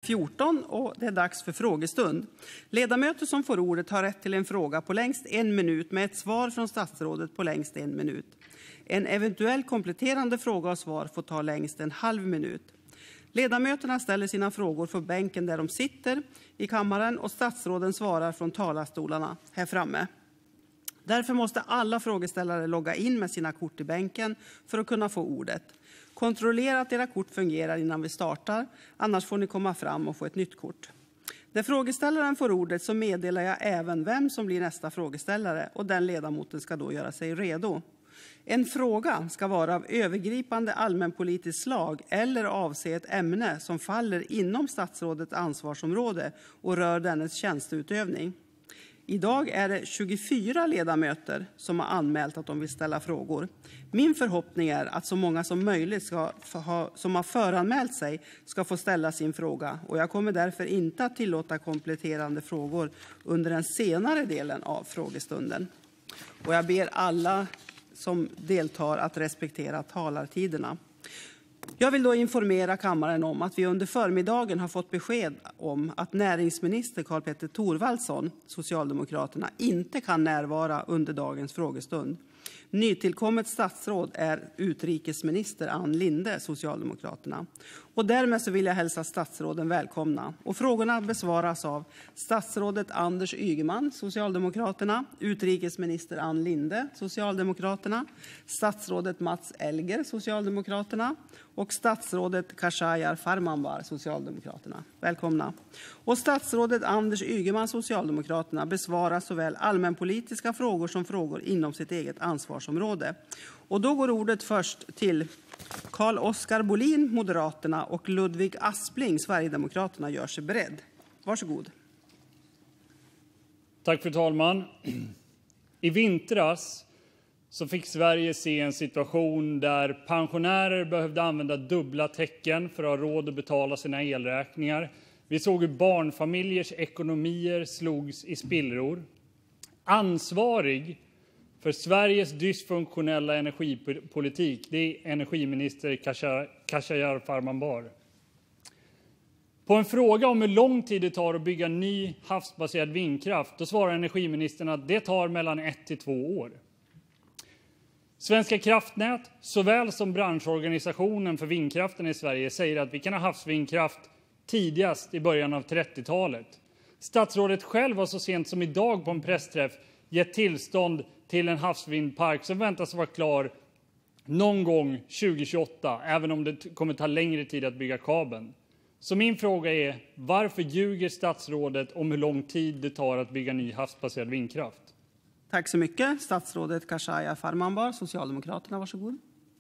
14 och det är dags för frågestund. Ledamöter som får ordet har rätt till en fråga på längst 1 minut med ett svar från statsrådet på längst 1 minut. En eventuell kompletterande fråga och svar får ta längst en halv minut. Ledamöterna ställer sina frågor från bänken där de sitter i kammaren och statsråden svarar från talarstolarna här framme. Därför måste alla frågeställare logga in med sina kort i bänken för att kunna få ordet. Kontrollera att era kort fungerar innan vi startar, annars får ni komma fram och få ett nytt kort. När frågeställaren får ordet så meddelar jag även vem som blir nästa frågeställare och den ledamoten ska då göra sig redo. En fråga ska vara av övergripande allmänpolitiskt slag eller avse ett ämne som faller inom statsrådets ansvarsområde och rör dennes tjänsteutövning. Idag är det 24 ledamöter som har anmält att de vill ställa frågor. Min förhoppning är att så många som möjligt som har föranmält sig ska få ställa sin fråga. Och jag kommer därför inte att tillåta kompletterande frågor under den senare delen av frågestunden. Och jag ber alla som deltar att respektera talartiderna. Jag vill då informera kammaren om att vi under förmiddagen har fått besked om att näringsminister Karl-Petter Thorwaldsson, Socialdemokraterna, inte kan närvara under dagens frågestund. Nytillkommet statsråd är utrikesminister Ann Linde, Socialdemokraterna. Och därmed så vill jag hälsa statsråden välkomna. Och frågorna besvaras av statsrådet Anders Ygeman, Socialdemokraterna, utrikesminister Ann Linde, Socialdemokraterna, statsrådet Mats Elger, Socialdemokraterna och statsrådet Khashayar Farmanbar, Socialdemokraterna. Välkomna. Och statsrådet Anders Ygeman, Socialdemokraterna, besvarar såväl allmänpolitiska frågor som frågor inom sitt eget ansvarsområde. Och då går ordet först till Carl-Oskar Bohlin, Moderaterna, och Ludvig Aspling, Sverigedemokraterna, gör sig beredd. Varsågod. Tack fru talman. I vintras så fick Sverige se en situation där pensionärer behövde använda dubbla tecken för att ha råd att betala sina elräkningar. Vi såg hur barnfamiljers ekonomier slogs i spillror. Ansvarig för Sveriges dysfunktionella energipolitik, det är energiminister Khashayar Farmanbar. På en fråga om hur lång tid det tar att bygga ny havsbaserad vindkraft, då svarar energiministern att det tar mellan 1 till 2 år. Svenska kraftnät, såväl som branschorganisationen för vindkraften i Sverige, säger att vi kan ha havsvindkraft tidigast i början av 30-talet. Statsrådet själv har så sent som idag på en pressträff gett tillstånd till en havsvindpark som väntas vara klar någon gång 2028, även om det kommer ta längre tid att bygga kabeln. Så min fråga är, varför ljuger statsrådet om hur lång tid det tar att bygga ny havsbaserad vindkraft? Tack så mycket. Statsrådet Khashayar Farmanbar, Socialdemokraterna, varsågod.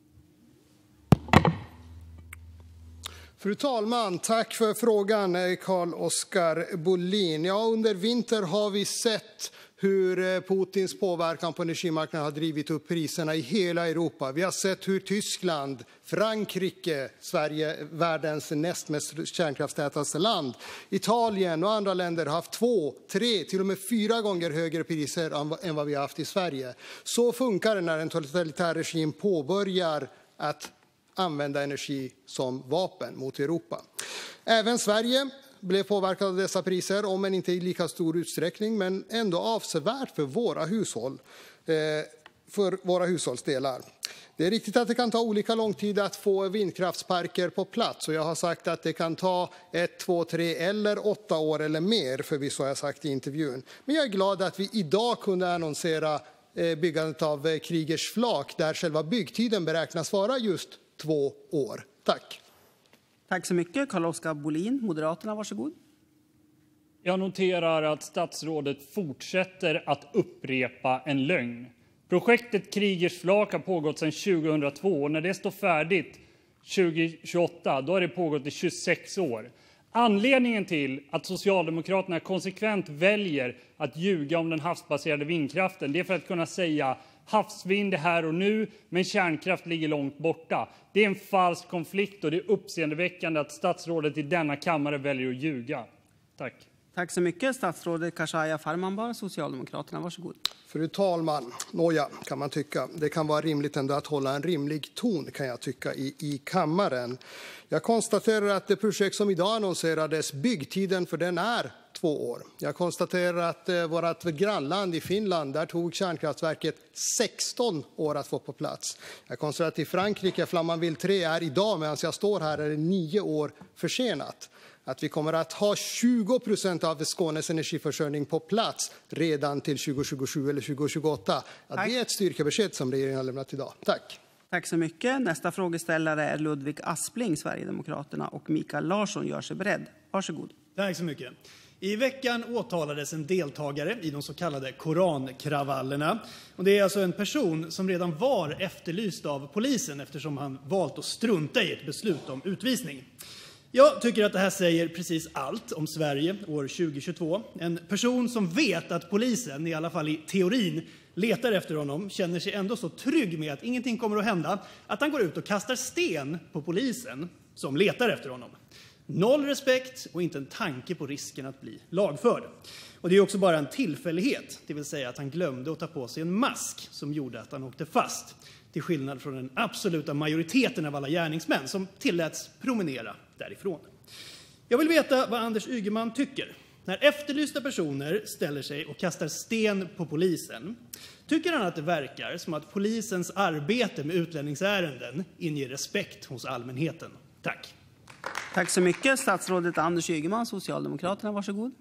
Fru talman, tack för frågan Carl-Oskar Bohlin. Ja, under vinter har vi sett hur Putins påverkan på energimarknaden har drivit upp priserna i hela Europa. Vi har sett hur Tyskland, Frankrike, Sverige, världens näst mest kärnkraftstätaste land, Italien och andra länder har haft 2, 3, till och med 4 gånger högre priser än vad vi har haft i Sverige. Så funkar det när en totalitär regim påbörjar att använda energi som vapen mot Europa. Även Sverige blev påverkad av dessa priser, om än inte i lika stor utsträckning, men ändå avsevärt för våra hushållsdelar. Det är riktigt att det kan ta olika lång tid att få vindkraftsparker på plats, och jag har sagt att det kan ta 1, 2, 3 eller 8 år eller mer, förvisso har jag sagt i intervjun. Men jag är glad att vi idag kunde annonsera byggandet av Kriegers flak, där själva byggtiden beräknas vara just 2 år. Tack. Tack så mycket. Carl-Oskar Bohlin, Moderaterna, varsågod. Jag noterar att statsrådet fortsätter att upprepa en lögn. Projektet Kriegers flak har pågått sedan 2002 och när det står färdigt 2028 då har det pågått i 26 år. Anledningen till att Socialdemokraterna konsekvent väljer att ljuga om den havsbaserade vindkraften, det är för att kunna säga havsvind är här och nu, men kärnkraft ligger långt borta. Det är en falsk konflikt och det är uppseendeväckande att statsrådet i denna kammare väljer att ljuga. Tack. Tack så mycket. Statsrådet Khashayar Farmanbar, Socialdemokraterna. Varsågod. Fru talman, nåja, kan man tycka. Det kan vara rimligt ändå att hålla en rimlig ton, kan jag tycka, i kammaren. Jag konstaterar att det projekt som idag annonserades, byggtiden för den är 2 år. Jag konstaterar att vårt grannland i Finland, där tog kärnkraftverket 16 år att få på plats. Jag konstaterar att i Frankrike, Flamanville 3 är idag, medan jag står här, är det 9 år försenat. Att vi kommer att ha 20% av Skånes energiförsörjning på plats redan till 2027 eller 2028. Ja, det är ett styrkebesked som regeringen har lämnat idag. Tack. Tack så mycket. Nästa frågeställare är Ludvig Aspling, Sverigedemokraterna, och Mikael Larsson gör sig beredd. Varsågod. Tack så mycket. I veckan åtalades en deltagare i de så kallade korankravallerna. Och det är alltså en person som redan var efterlyst av polisen eftersom han valt att strunta i ett beslut om utvisning. Jag tycker att det här säger precis allt om Sverige år 2022. En person som vet att polisen, i alla fall i teorin, letar efter honom känner sig ändå så trygg med att ingenting kommer att hända att han går ut och kastar sten på polisen som letar efter honom. Noll respekt och inte en tanke på risken att bli lagförd. Och det är också bara en tillfällighet, det vill säga att han glömde att ta på sig en mask som gjorde att han åkte fast. Till skillnad från den absoluta majoriteten av alla gärningsmän som tilläts promenera därifrån. Jag vill veta vad Anders Ygeman tycker. När efterlysta personer ställer sig och kastar sten på polisen, tycker han att det verkar som att polisens arbete med utlänningsärenden inger respekt hos allmänheten? Tack. Tack så mycket. Statsrådet Anders Ygeman, Socialdemokraterna. Varsågod.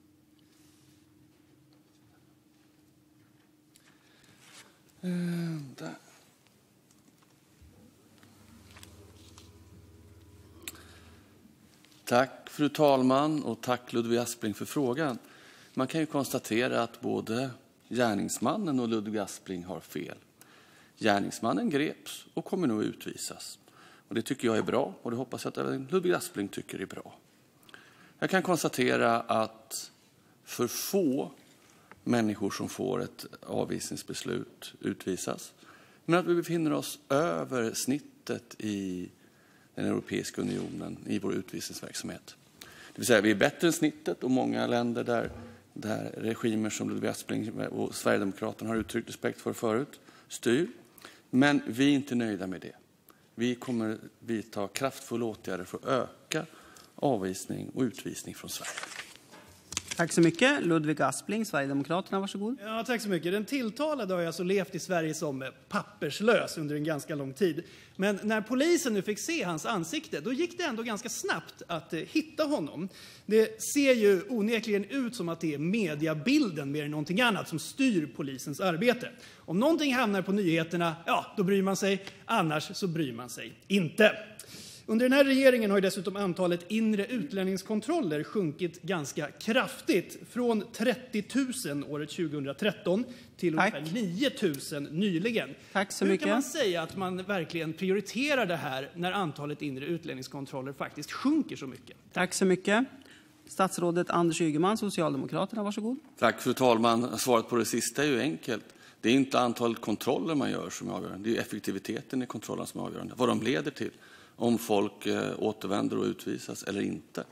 Tack fru talman och tack Ludvig Aspling för frågan. Man kan ju konstatera att både gärningsmannen och Ludvig Aspling har fel. Gärningsmannen greps och kommer nu utvisas. Och det tycker jag är bra och det hoppas jag att även Ludvig Aspling tycker är bra. Jag kan konstatera att för få människor som får ett avvisningsbeslut utvisas. Men att vi befinner oss över snittet i den Europeiska unionen i vår utvisningsverksamhet. Det vill säga vi är bättre än snittet och många länder där regimer som Ludvig Aspling och Sverigedemokraterna har uttryckt respekt för förut styr. Men vi är inte nöjda med det. Vi kommer vidta kraftfulla åtgärder för att öka avvisning och utvisning från Sverige. Tack så mycket. Ludvig Aspling, Sverigedemokraterna, varsågod. Ja, tack så mycket. Den tilltalade har alltså levt i Sverige som papperslös under en ganska lång tid. Men när polisen nu fick se hans ansikte, då gick det ändå ganska snabbt att hitta honom. Det ser ju onekligen ut som att det är mediabilden mer än någonting annat som styr polisens arbete. Om någonting hamnar på nyheterna, ja, då bryr man sig. Annars så bryr man sig inte. Under den här regeringen har ju dessutom antalet inre utlänningskontroller sjunkit ganska kraftigt. Från 30 000 året 2013 till ungefär 9 000 nyligen. Tack så Hur mycket. kan man säga att man verkligen prioriterar det här när antalet inre utlänningskontroller faktiskt sjunker så mycket? Tack så mycket. Statsrådet Anders Ygeman, Socialdemokraterna, varsågod. Tack fru talman. Svaret på det sista är ju enkelt. Det är inte antalet kontroller man gör som är avgörande. Det är effektiviteten i kontrollerna som är avgörande. Vad de leder till. Om folk återvänder och utvisas eller inte.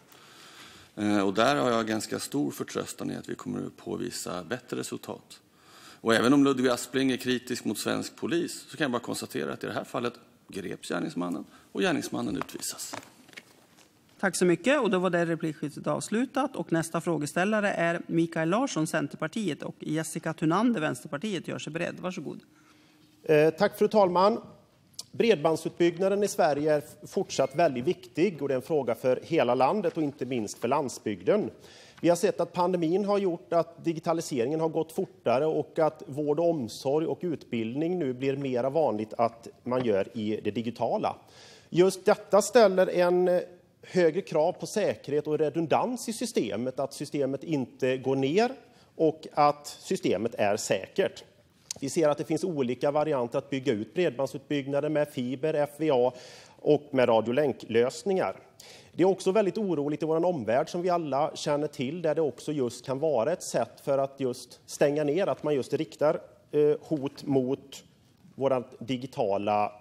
Och där har jag ganska stor förtröstan i att vi kommer att påvisa bättre resultat. Och även om Ludvig Aspling är kritisk mot svensk polis så kan jag bara konstatera att i det här fallet greps gärningsmannen och gärningsmannen utvisas. Tack så mycket. Och då var det replikskiftet avslutat. Och nästa frågeställare är Mikael Larsson, Centerpartiet, och Jessica Thunander, Vänsterpartiet, gör sig beredd. Varsågod. Tack fru talman. Bredbandsutbyggnaden i Sverige är fortsatt väldigt viktig och det är en fråga för hela landet och inte minst för landsbygden. Vi har sett att pandemin har gjort att digitaliseringen har gått fortare och att vård och omsorg och utbildning nu blir mer vanligt att man gör i det digitala. Just detta ställer en högre krav på säkerhet och redundans i systemet, att systemet inte går ner och att systemet är säkert. Vi ser att det finns olika varianter att bygga ut bredbandsutbyggnaden med fiber, FVA och med radiolänklösningar. Det är också väldigt oroligt i vår omvärld som vi alla känner till, där det också just kan vara ett sätt för att just stänga ner, att man just riktar hot mot våra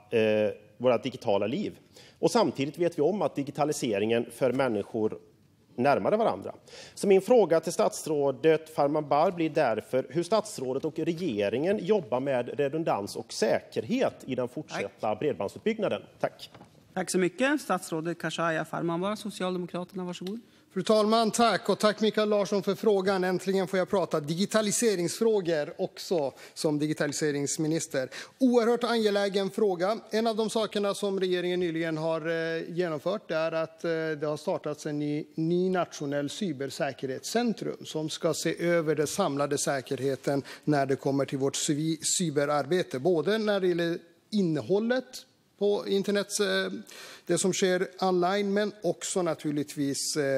digitala liv. Och samtidigt vet vi om att digitaliseringen för människor närmare varandra. Så min fråga till statsrådet Farmanbar blir därför hur statsrådet och regeringen jobbar med redundans och säkerhet i den fortsatta bredbandsutbyggnaden. Tack. Tack så mycket. Statsrådet Khashayar Farmanbar, Socialdemokraterna, varsågod. Fru talman, tack. Och tack Mikael Larsson för frågan. Äntligen får jag prata digitaliseringsfrågor också som digitaliseringsminister. Oerhört angelägen fråga. En av de sakerna som regeringen nyligen har genomfört är att det har startats en ny nationell cybersäkerhetscentrum som ska se över den samlade säkerheten när det kommer till vårt cyberarbete. Både när det gäller innehållet på internet, det som sker online, men också naturligtvis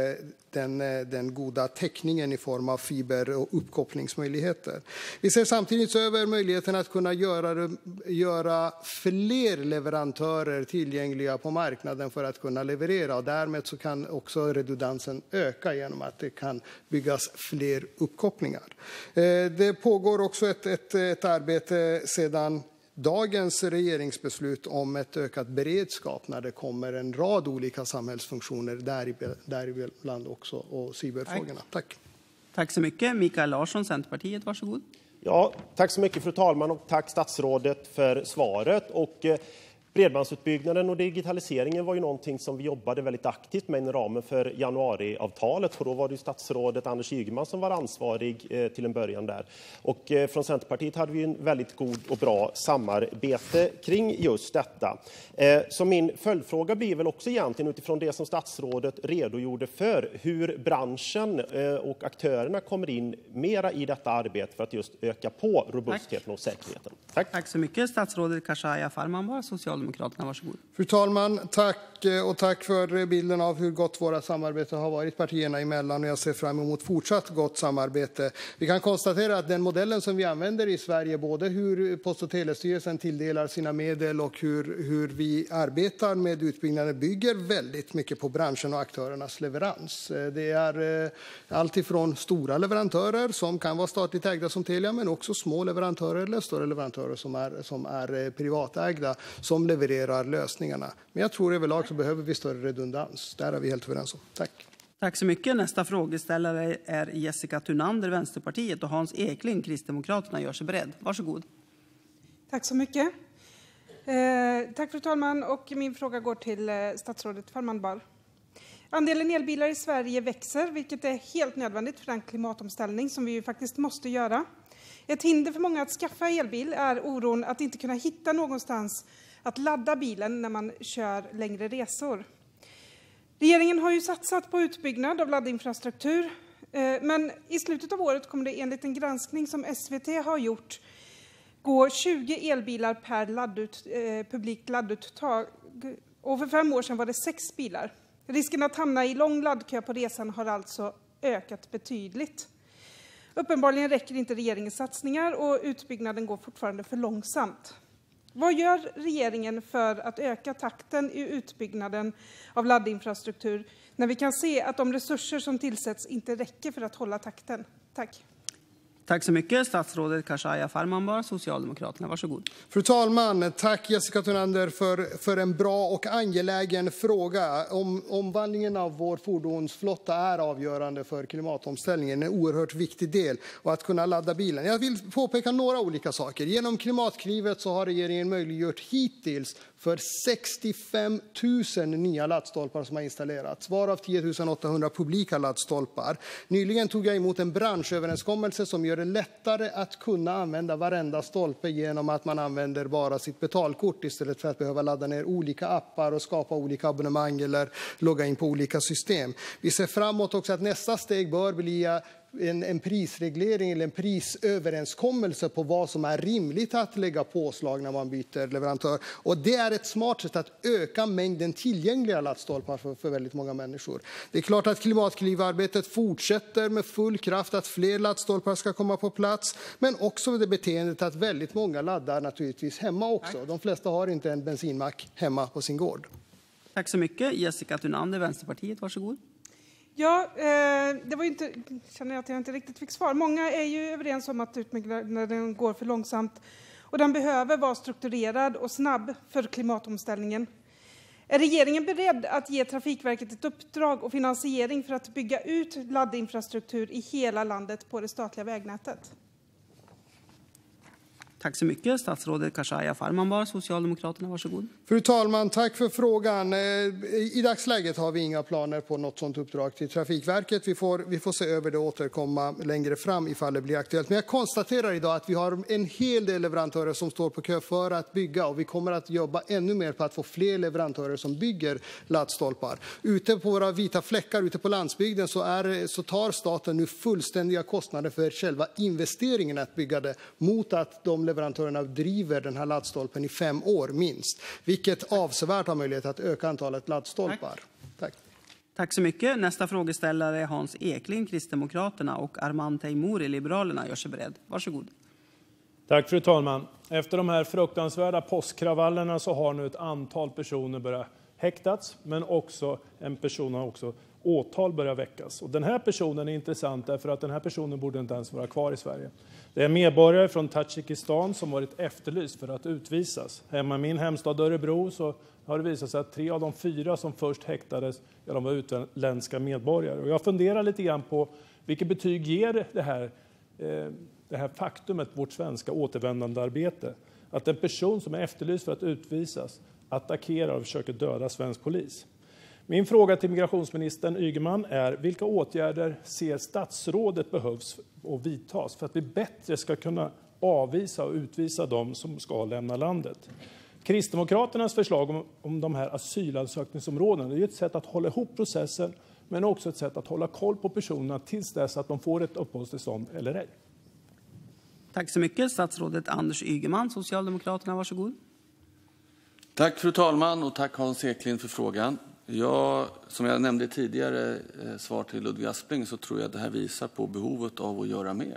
den goda täckningen i form av fiber och uppkopplingsmöjligheter. Vi ser samtidigt över möjligheten att kunna göra fler leverantörer tillgängliga på marknaden för att kunna leverera. Och därmed så kan också redundansen öka genom att det kan byggas fler uppkopplingar. Det pågår också ett arbete sedan dagens regeringsbeslut om ett ökat beredskap när det kommer en rad olika samhällsfunktioner, däribland också och cyberfrågorna. Tack. Tack så mycket. Mikael Larsson, Centerpartiet, varsågod. Ja, tack så mycket fru talman och tack statsrådet för svaret. Bredbandsutbyggnaden och digitaliseringen var ju någonting som vi jobbade väldigt aktivt med inom ramen för januariavtalet. Och då var det statsrådet Anders Ygeman som var ansvarig till en början där. Och från Centerpartiet hade vi en väldigt god och bra samarbete kring just detta. Så min följdfråga blir väl också egentligen utifrån det som statsrådet redogjorde för. Hur branschen och aktörerna kommer in mera i detta arbete för att just öka på robustheten och säkerheten. Tack. Tack så mycket. Statsrådet Khashayar Farmanbar, Socialdemokraterna, varsågod. Fru talman, tack för bilden av hur gott våra samarbete har varit partierna emellan, och jag ser fram emot fortsatt gott samarbete. Vi kan konstatera att den modellen som vi använder i Sverige, både hur Post- och telestyrelsen tilldelar sina medel och hur vi arbetar med utbyggnaden, bygger väldigt mycket på branschen och aktörernas leverans. Det är allt ifrån stora leverantörer som kan vara statligt ägda som Telia, men också små leverantörer eller större leverantörer som är privatägda som levererar lösningarna. Men jag tror överlag så behöver vi större redundans. Där är vi helt överens om. Tack. Tack så mycket. Nästa frågeställare är Jessica Thunander, Vänsterpartiet, och Hans Eklind, Kristdemokraterna, gör sig beredd. Varsågod. Tack så mycket. Tack fru talman, och min fråga går till statsrådet Farmanbar. Andelen elbilar i Sverige växer, vilket är helt nödvändigt för den klimatomställning som vi ju faktiskt måste göra. Ett hinder för många att skaffa elbil är oron att inte kunna hitta någonstans att ladda bilen när man kör längre resor. Regeringen har ju satsat på utbyggnad av laddinfrastruktur, men i slutet av året kommer det enligt en granskning som SVT har gjort gå 20 elbilar per publikt ladduttag, och för 5 år sedan var det 6 bilar. Risken att hamna i lång laddkö på resan har alltså ökat betydligt. Uppenbarligen räcker inte regeringens satsningar och utbyggnaden går fortfarande för långsamt. Vad gör regeringen för att öka takten i utbyggnaden av laddinfrastruktur när vi kan se att de resurser som tillsätts inte räcker för att hålla takten? Tack. Tack så mycket. Statsrådet Khashayar Farmanbar, Socialdemokraterna, varsågod. Fru talman, tack Jessica Thunander för en bra och angelägen fråga. Omvandlingen av vår fordonsflotta är avgörande för klimatomställningen, en oerhört viktig del, och att kunna ladda bilen. Jag vill påpeka några olika saker. Genom Klimatklivet så har regeringen möjliggjort hittills för 65 000 nya laddstolpar som har installerats, varav 10 800 publika laddstolpar. Nyligen tog jag emot en branschöverenskommelse som gör det lättare att kunna använda varenda stolpe genom att man använder bara sitt betalkort istället för att behöva ladda ner olika appar och skapa olika abonnemang eller logga in på olika system. Vi ser framåt också att nästa steg bör bli en prisreglering eller en prisöverenskommelse på vad som är rimligt att lägga påslag när man byter leverantör. Och det är ett smart sätt att öka mängden tillgängliga laddstolpar för väldigt många människor. Det är klart att klimatklivarbetet fortsätter med full kraft, att fler laddstolpar ska komma på plats, men också det beteendet att väldigt många laddar naturligtvis hemma också. Tack. De flesta har inte en bensinmack hemma på sin gård. Tack så mycket. Jessica Thunander, Vänsterpartiet, varsågod. Ja, det var ju inte, känner jag att jag inte riktigt fick svar. Många är ju överens om att utbyggnaden går för långsamt och den behöver vara strukturerad och snabb för klimatomställningen. Är regeringen beredd att ge Trafikverket ett uppdrag och finansiering för att bygga ut laddinfrastruktur i hela landet på det statliga vägnätet? Tack så mycket. Statsrådet Khashayar Farmanbar, Socialdemokraterna. Varsågod. Fru talman, tack för frågan. I dagsläget har vi inga planer på något sådant uppdrag till Trafikverket. Vi får se över det och återkomma längre fram ifall det blir aktuellt. Men jag konstaterar idag att vi har en hel del leverantörer som står på kö för att bygga, och vi kommer att jobba ännu mer på att få fler leverantörer som bygger laddstolpar. Ute på våra vita fläckar ute på landsbygden så tar staten nu fullständiga kostnader för själva investeringen att bygga det, mot att de leverantörerna driver den här laddstolpen i 5 år minst, vilket avsevärt har möjlighet att öka antalet laddstolpar. Tack så mycket. Nästa frågeställare är Hans Eklind, Kristdemokraterna, och Arman Teimouri, Liberalerna, gör sig beredd. Varsågod. Tack fru talman. Efter de här fruktansvärda påskkravallerna så har nu ett antal personer börjat häktats, men också en person har också åtal börjar väckas. Och den här personen är intressant därför att den här personen borde inte ens vara kvar i Sverige. Det är en medborgare från Tadzjikistan som varit efterlyst för att utvisas. Hemma i min hemstad Örebro så har det visat sig att 3 av de 4 som först häktades, de var utländska medborgare. Och jag funderar lite grann på vilket betyg ger det här faktumet vårt svenska återvändandearbete. Att en person som är efterlyst för att utvisas attackerar och försöker döda svensk polis. Min fråga till migrationsministern Ygeman är: vilka åtgärder ser statsrådet behövs och vidtas för att vi bättre ska kunna avvisa och utvisa dem som ska lämna landet? Kristdemokraternas förslag om de här asylansökningsområdena är ett sätt att hålla ihop processen, men också ett sätt att hålla koll på personerna tills dess att de får ett uppehållstillstånd eller ej. Tack så mycket. Statsrådet Anders Ygeman, Socialdemokraterna. Varsågod. Tack fru talman och tack Hans Eklind för frågan. Som jag nämnde tidigare svar till Ludvig Aspling, så tror jag att det här visar på behovet av att göra mer.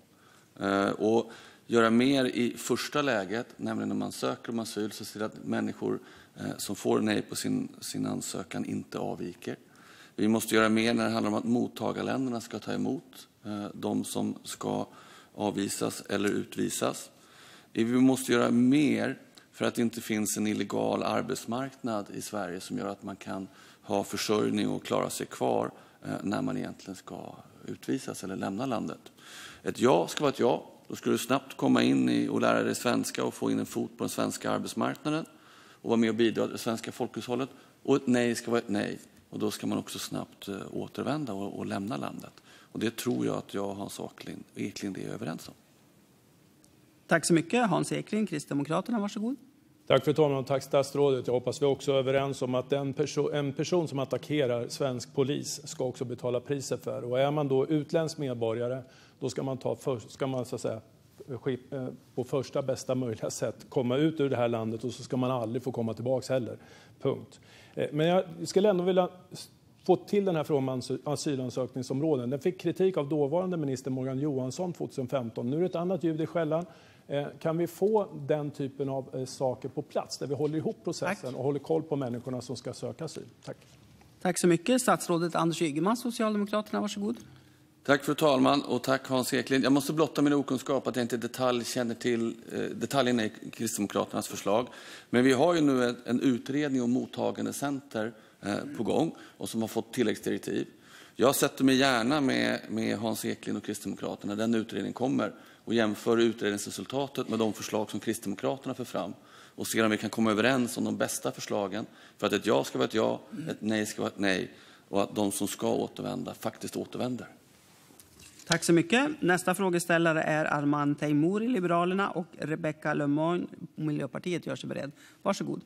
Och göra mer i första läget, nämligen när man söker om asyl, så ser det att människor som får nej på sin ansökan inte avviker. Vi måste göra mer när det handlar om att mottagarländerna ska ta emot de som ska avvisas eller utvisas. Vi måste göra mer för att det inte finns en illegal arbetsmarknad i Sverige som gör att man kan ha försörjning och klara sig kvar när man egentligen ska utvisas eller lämna landet. Ett ja ska vara ett ja. Då ska du snabbt komma in och lära dig svenska och få in en fot på den svenska arbetsmarknaden och vara med och bidra till det svenska folkhushållet. Och ett nej ska vara ett nej. Och då ska man också snabbt återvända och lämna landet. Och det tror jag att jag och Hans Eklind är överens om. Tack så mycket. Hans Eklind, Kristdemokraterna. Varsågod. Tack fru talman och tack statsrådet. Jag hoppas vi också är överens om att en person som attackerar svensk polis ska också betala priset för. Och är man då utländsk medborgare, då ska man så att säga på första bästa möjliga sätt komma ut ur det här landet, och så ska man aldrig få komma tillbaka heller. Punkt. Men jag skulle ändå vilja få till den här frågan om asylansökningsområden. Den fick kritik av dåvarande minister Morgan Johansson 2015. Nu är det ett annat ljud i skällan. Kan vi få den typen av saker på plats där vi håller ihop processen och håller koll på människorna som ska söka asyl? Tack. Tack så mycket. Statsrådet Anders Ygeman, Socialdemokraterna. Varsågod. Tack fru talman och tack Hans Eklind. Jag måste blotta min okunskap att jag inte i detalj känner till detaljerna i Kristdemokraternas förslag. Men vi har ju nu en utredning om mottagandecenter på gång och som har fått tilläggsdirektiv. Jag sätter mig gärna med Hans Eklind och Kristdemokraterna när den utredningen kommer och jämför utredningsresultatet med de förslag som Kristdemokraterna för fram och ser om vi kan komma överens om de bästa förslagen för att ett ja ska vara ett ja, ett nej ska vara ett nej och att de som ska återvända faktiskt återvänder. Tack så mycket. Nästa frågeställare är Arman Teimouri, Liberalerna, och Rebecca Le Moyne, Miljöpartiet, gör sig beredd. Varsågod.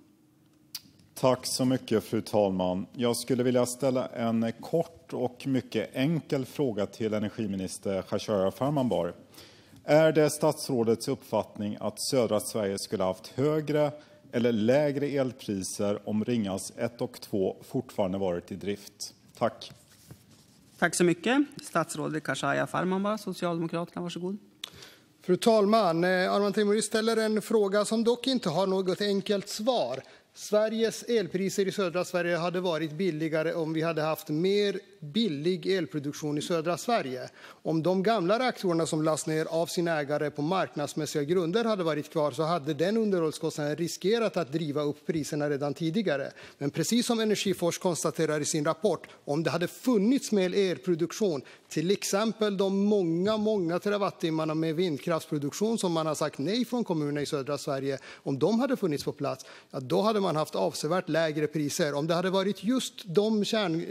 Tack så mycket, fru talman. Jag skulle vilja ställa en kort och mycket enkel fråga till energiminister Khashayar Farmanbar. Är det statsrådets uppfattning att södra Sverige skulle ha haft högre eller lägre elpriser om Ringhals 1 och 2 fortfarande varit i drift? Tack. Tack så mycket. Statsrådet Khashayar Farmanbar, Socialdemokraterna. Varsågod. Fru talman, Arman Teimouri ställer en fråga som dock inte har något enkelt svar. Sveriges elpriser i södra Sverige hade varit billigare om vi hade haft mer billig elproduktion i södra Sverige. Om de gamla reaktorerna som lades ner av sin ägare på marknadsmässiga grunder hade varit kvar så hade den underhållskostnaden riskerat att driva upp priserna redan tidigare. Men precis som Energiforsk konstaterar i sin rapport, om det hade funnits med elproduktion, till exempel de många terawattimmarna med vindkraftsproduktion som man har sagt nej från kommunerna i södra Sverige, om de hade funnits på plats, ja, då hade man haft avsevärt lägre priser. Om det hade varit just de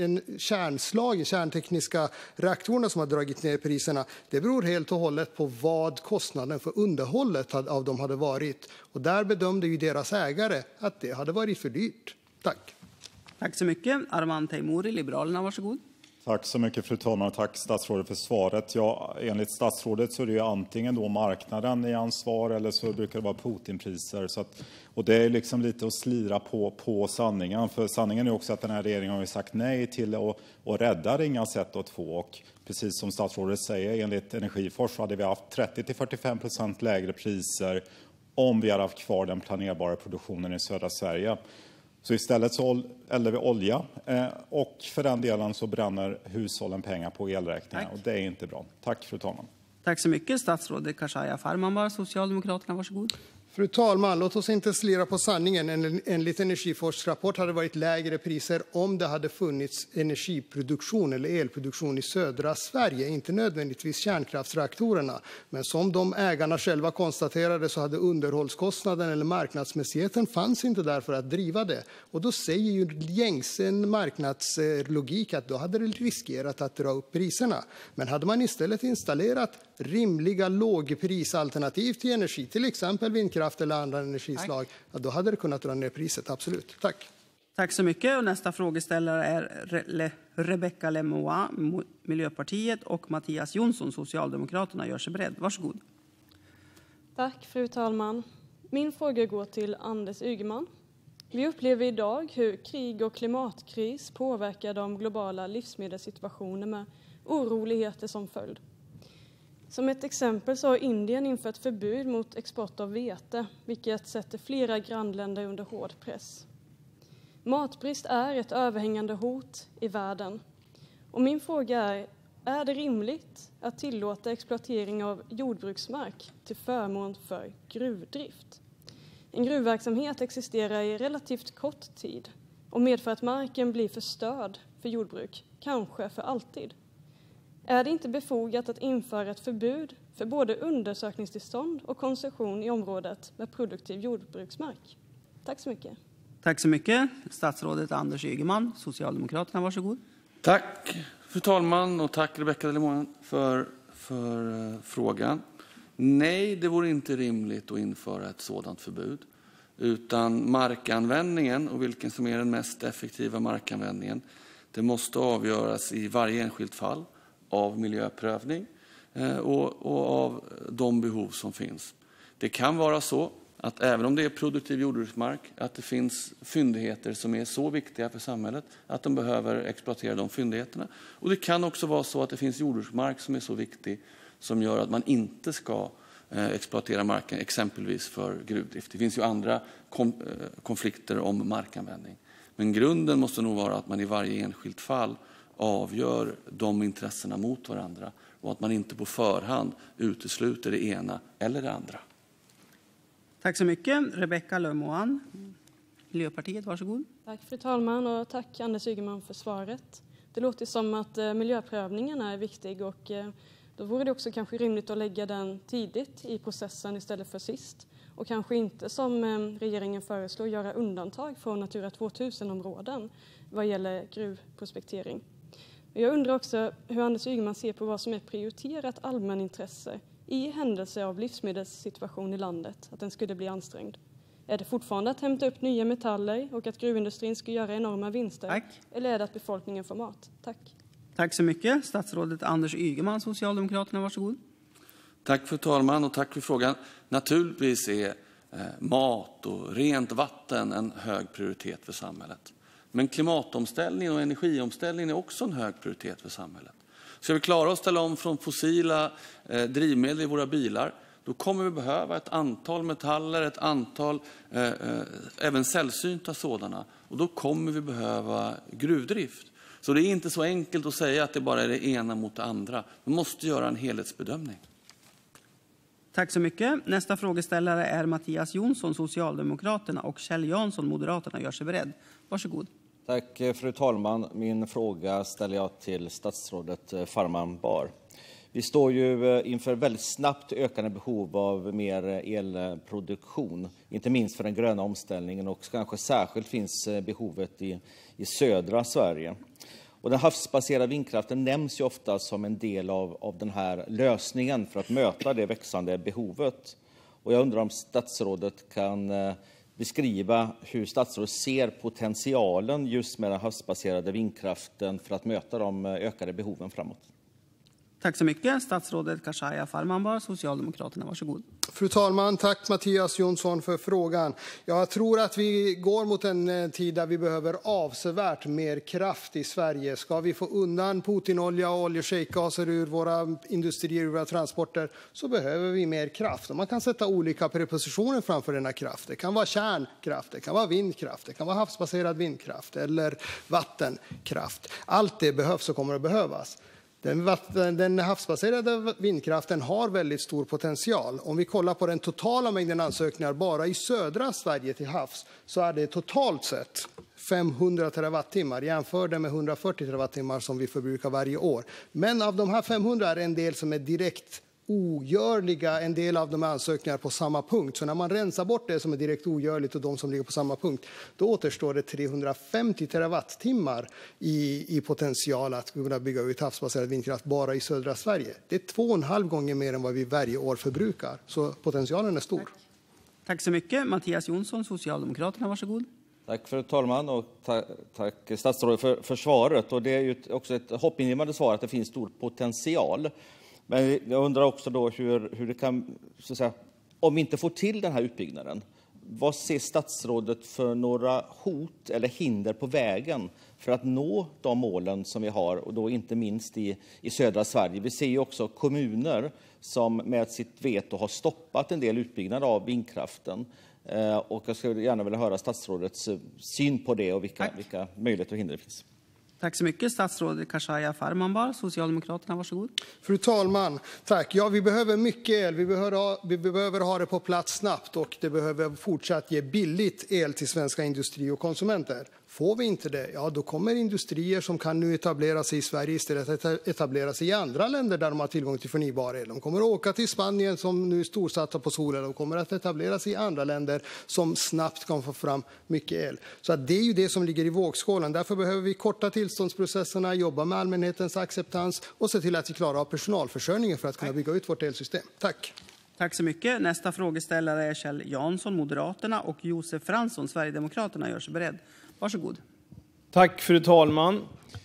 kärntekniska reaktorerna som har dragit ner priserna, det beror helt och hållet på vad kostnaden för underhållet av dem hade varit. Och där bedömde ju deras ägare att det hade varit för dyrt. Tack. Tack så mycket. Arman Teimouri, Liberalerna, varsågod. Tack så mycket, fru talman, och tack statsrådet för svaret. Ja, enligt statsrådet så är det ju antingen då marknaden i ansvar eller så brukar det vara Putinpriser. Och det är liksom lite att slira på sanningen. För sanningen är också att den här regeringen har ju sagt nej till att rädda Ringhals 1 och 2. Och precis som statsrådet säger, enligt Energiforsk hade vi haft 30-45% lägre priser om vi hade haft kvar den planerbara produktionen i södra Sverige. Så istället så eldar vi olja och för den delen så bränner hushållen pengar på elräkningar. Och det är inte bra. Tack, fru talman. Tack så mycket. Statsrådet Khashayar Farmanbar, Socialdemokraterna, varsågod. Fru talman, låt oss inte slira på sanningen. Enligt Energiforsks rapport hade det varit lägre priser om det hade funnits energiproduktion eller elproduktion i södra Sverige, inte nödvändigtvis kärnkraftsreaktorerna. Men som de ägarna själva konstaterade så hade underhållskostnaden eller marknadsmässigheten fanns inte där för att driva det. Och då säger ju gängse marknadslogik att då hade det riskerat att dra upp priserna. Men hade man istället installerat rimliga lågprisalternativ till energi, till exempel vindkraft eller andra energislag, ja, då hade det kunnat dra ner priset, absolut. Tack. Tack så mycket. Och nästa frågeställare är Rebecca Lemoine, Miljöpartiet, och Mattias Jonsson, Socialdemokraterna, gör sig beredd. Varsågod. Tack, fru talman. Min fråga går till Anders Ygeman. Vi upplever idag hur krig och klimatkris påverkar de globala livsmedelssituationen med oroligheter som följd. Som ett exempel så har Indien infört förbud mot export av vete, vilket sätter flera grannländer under hård press. Matbrist är ett överhängande hot i världen. Och min fråga är det rimligt att tillåta exploatering av jordbruksmark till förmån för gruvdrift? En gruvverksamhet existerar i relativt kort tid och medför att marken blir förstörd för jordbruk, kanske för alltid. Är det inte befogat att införa ett förbud för både undersökningstillstånd och koncession i området med produktiv jordbruksmark? Tack så mycket. Tack så mycket. Statsrådet Anders Ygeman, Socialdemokraterna, varsågod. Tack, fru talman, och tack Rebecca Lemoine för frågan. Nej, det vore inte rimligt att införa ett sådant förbud. Utan markanvändningen och vilken som är den mest effektiva markanvändningen, det måste avgöras i varje enskilt fall av miljöprövning och av de behov som finns. Det kan vara så att även om det är produktiv jordbruksmark, att det finns fyndigheter som är så viktiga för samhället att de behöver exploatera de fyndigheterna. Och det kan också vara så att det finns jordbruksmark som är så viktig som gör att man inte ska exploatera marken, exempelvis för gruvdrift. Det finns ju andra konflikter om markanvändning. Men grunden måste nog vara att man i varje enskilt fall avgör de intressena mot varandra och att man inte på förhand utesluter det ena eller det andra. Tack så mycket. Rebecca Lemoine, Miljöpartiet, varsågod. Tack, fru talman, och tack Anders Ygeman för svaret. Det låter som att miljöprövningen är viktig och då vore det också kanske rimligt att lägga den tidigt i processen istället för sist. Och kanske inte som regeringen föreslår göra undantag från Natura 2000-områden vad gäller gruvprospektering. Jag undrar också hur Anders Ygeman ser på vad som är prioriterat allmänintresse i händelse av livsmedelssituation i landet, att den skulle bli ansträngd. Är det fortfarande att hämta upp nya metaller och att gruvindustrin ska göra enorma vinster? Tack. Eller är det att befolkningen får mat? Tack. Tack så mycket. Statsrådet Anders Ygeman, Socialdemokraterna, varsågod. Tack fru talman och tack för frågan. Naturligtvis är mat och rent vatten en hög prioritet för samhället. Men klimatomställning och energiomställning är också en hög prioritet för samhället. Ska vi klara att ställa om från fossila drivmedel i våra bilar, då kommer vi behöva ett antal metaller, ett antal även sällsynta sådana. Och då kommer vi behöva gruvdrift. Så det är inte så enkelt att säga att det bara är det ena mot det andra. Man måste göra en helhetsbedömning. Tack så mycket. Nästa frågeställare är Mattias Jonsson, Socialdemokraterna, och Kjell Jansson, Moderaterna. Gör sig beredd. Varsågod. Tack, fru talman. Min fråga ställer jag till statsrådet Farmanbar. Vi står ju inför väldigt snabbt ökande behov av mer elproduktion, inte minst för den gröna omställningen, och kanske särskilt finns behovet i södra Sverige. Och den havsbaserade vindkraften nämns ju ofta som en del av den här lösningen för att möta det växande behovet. Och jag undrar om statsrådet kan beskriva hur statsrådet ser potentialen just med den havsbaserade vindkraften för att möta de ökade behoven framåt. Tack så mycket. Statsrådet Khashayar Farmanbar, Socialdemokraterna. Varsågod. Fru talman, tack Mattias Jonsson för frågan. Jag tror att vi går mot en tid där vi behöver avsevärt mer kraft i Sverige. Ska vi få undan Putinolja och oljeshejkgaser ur våra industrier och våra transporter så behöver vi mer kraft. Och man kan sätta olika prepositioner framför denna kraft. Det kan vara kärnkraft, det kan vara vindkraft, det kan vara havsbaserad vindkraft eller vattenkraft. Allt det behövs och kommer att behövas. Den havsbaserade vindkraften har väldigt stor potential. Om vi kollar på den totala mängden ansökningar bara i södra Sverige till havs så är det totalt sett 500 terawattimmar jämfört med 140 terawattimmar som vi förbrukar varje år. Men av de här 500 är det en del som är direkt ogörliga, en del av de ansökningar på samma punkt. Så när man rensar bort det som är direkt ogörligt och de som ligger på samma punkt, då återstår det 350 terawattimmar i potential att kunna bygga ut havsbaserad vindkraft bara i södra Sverige. Det är 2,5 gånger mer än vad vi varje år förbrukar. Så potentialen är stor. Tack så mycket. Mattias Jonsson, Socialdemokraterna. Varsågod. Tack för talman och tack statsrådet för svaret. Och det är ju också ett hoppingivande svar att det finns stor potential. Men jag undrar också då hur det kan, så att säga, om vi inte får till den här utbyggnaden, vad ser statsrådet för några hot eller hinder på vägen för att nå de målen som vi har, och då inte minst i södra Sverige? Vi ser ju också kommuner som med sitt veto har stoppat en del utbyggnad av vindkraften. Och jag skulle gärna vilja höra statsrådets syn på det och vilka möjligheter och hinder det finns. Tack så mycket. Statsrådet Khashayar Farmanbar, Socialdemokraterna. Varsågod. Fru talman, tack. Ja, vi behöver mycket el. Vi behöver ha det på plats snabbt och det behöver fortsatt ge billigt el till svenska industri och konsumenter. Får vi inte det, ja då kommer industrier som kan nu etablera sig i Sverige istället att etablera sig i andra länder där de har tillgång till förnybar el. De kommer att åka till Spanien som nu är storsatta på solen. De kommer att etablera sig i andra länder som snabbt kan få fram mycket el. Så att det är ju det som ligger i vågskålen. Därför behöver vi korta tillståndsprocesserna, jobba med allmänhetens acceptans och se till att vi klarar av personalförsörjningen för att kunna bygga ut vårt elsystem. Tack. Tack så mycket. Nästa frågeställare är Kjell Jansson, Moderaterna, och Josef Fransson, Sverigedemokraterna. Gör sig beredd. Varsågod. Tack fru talman.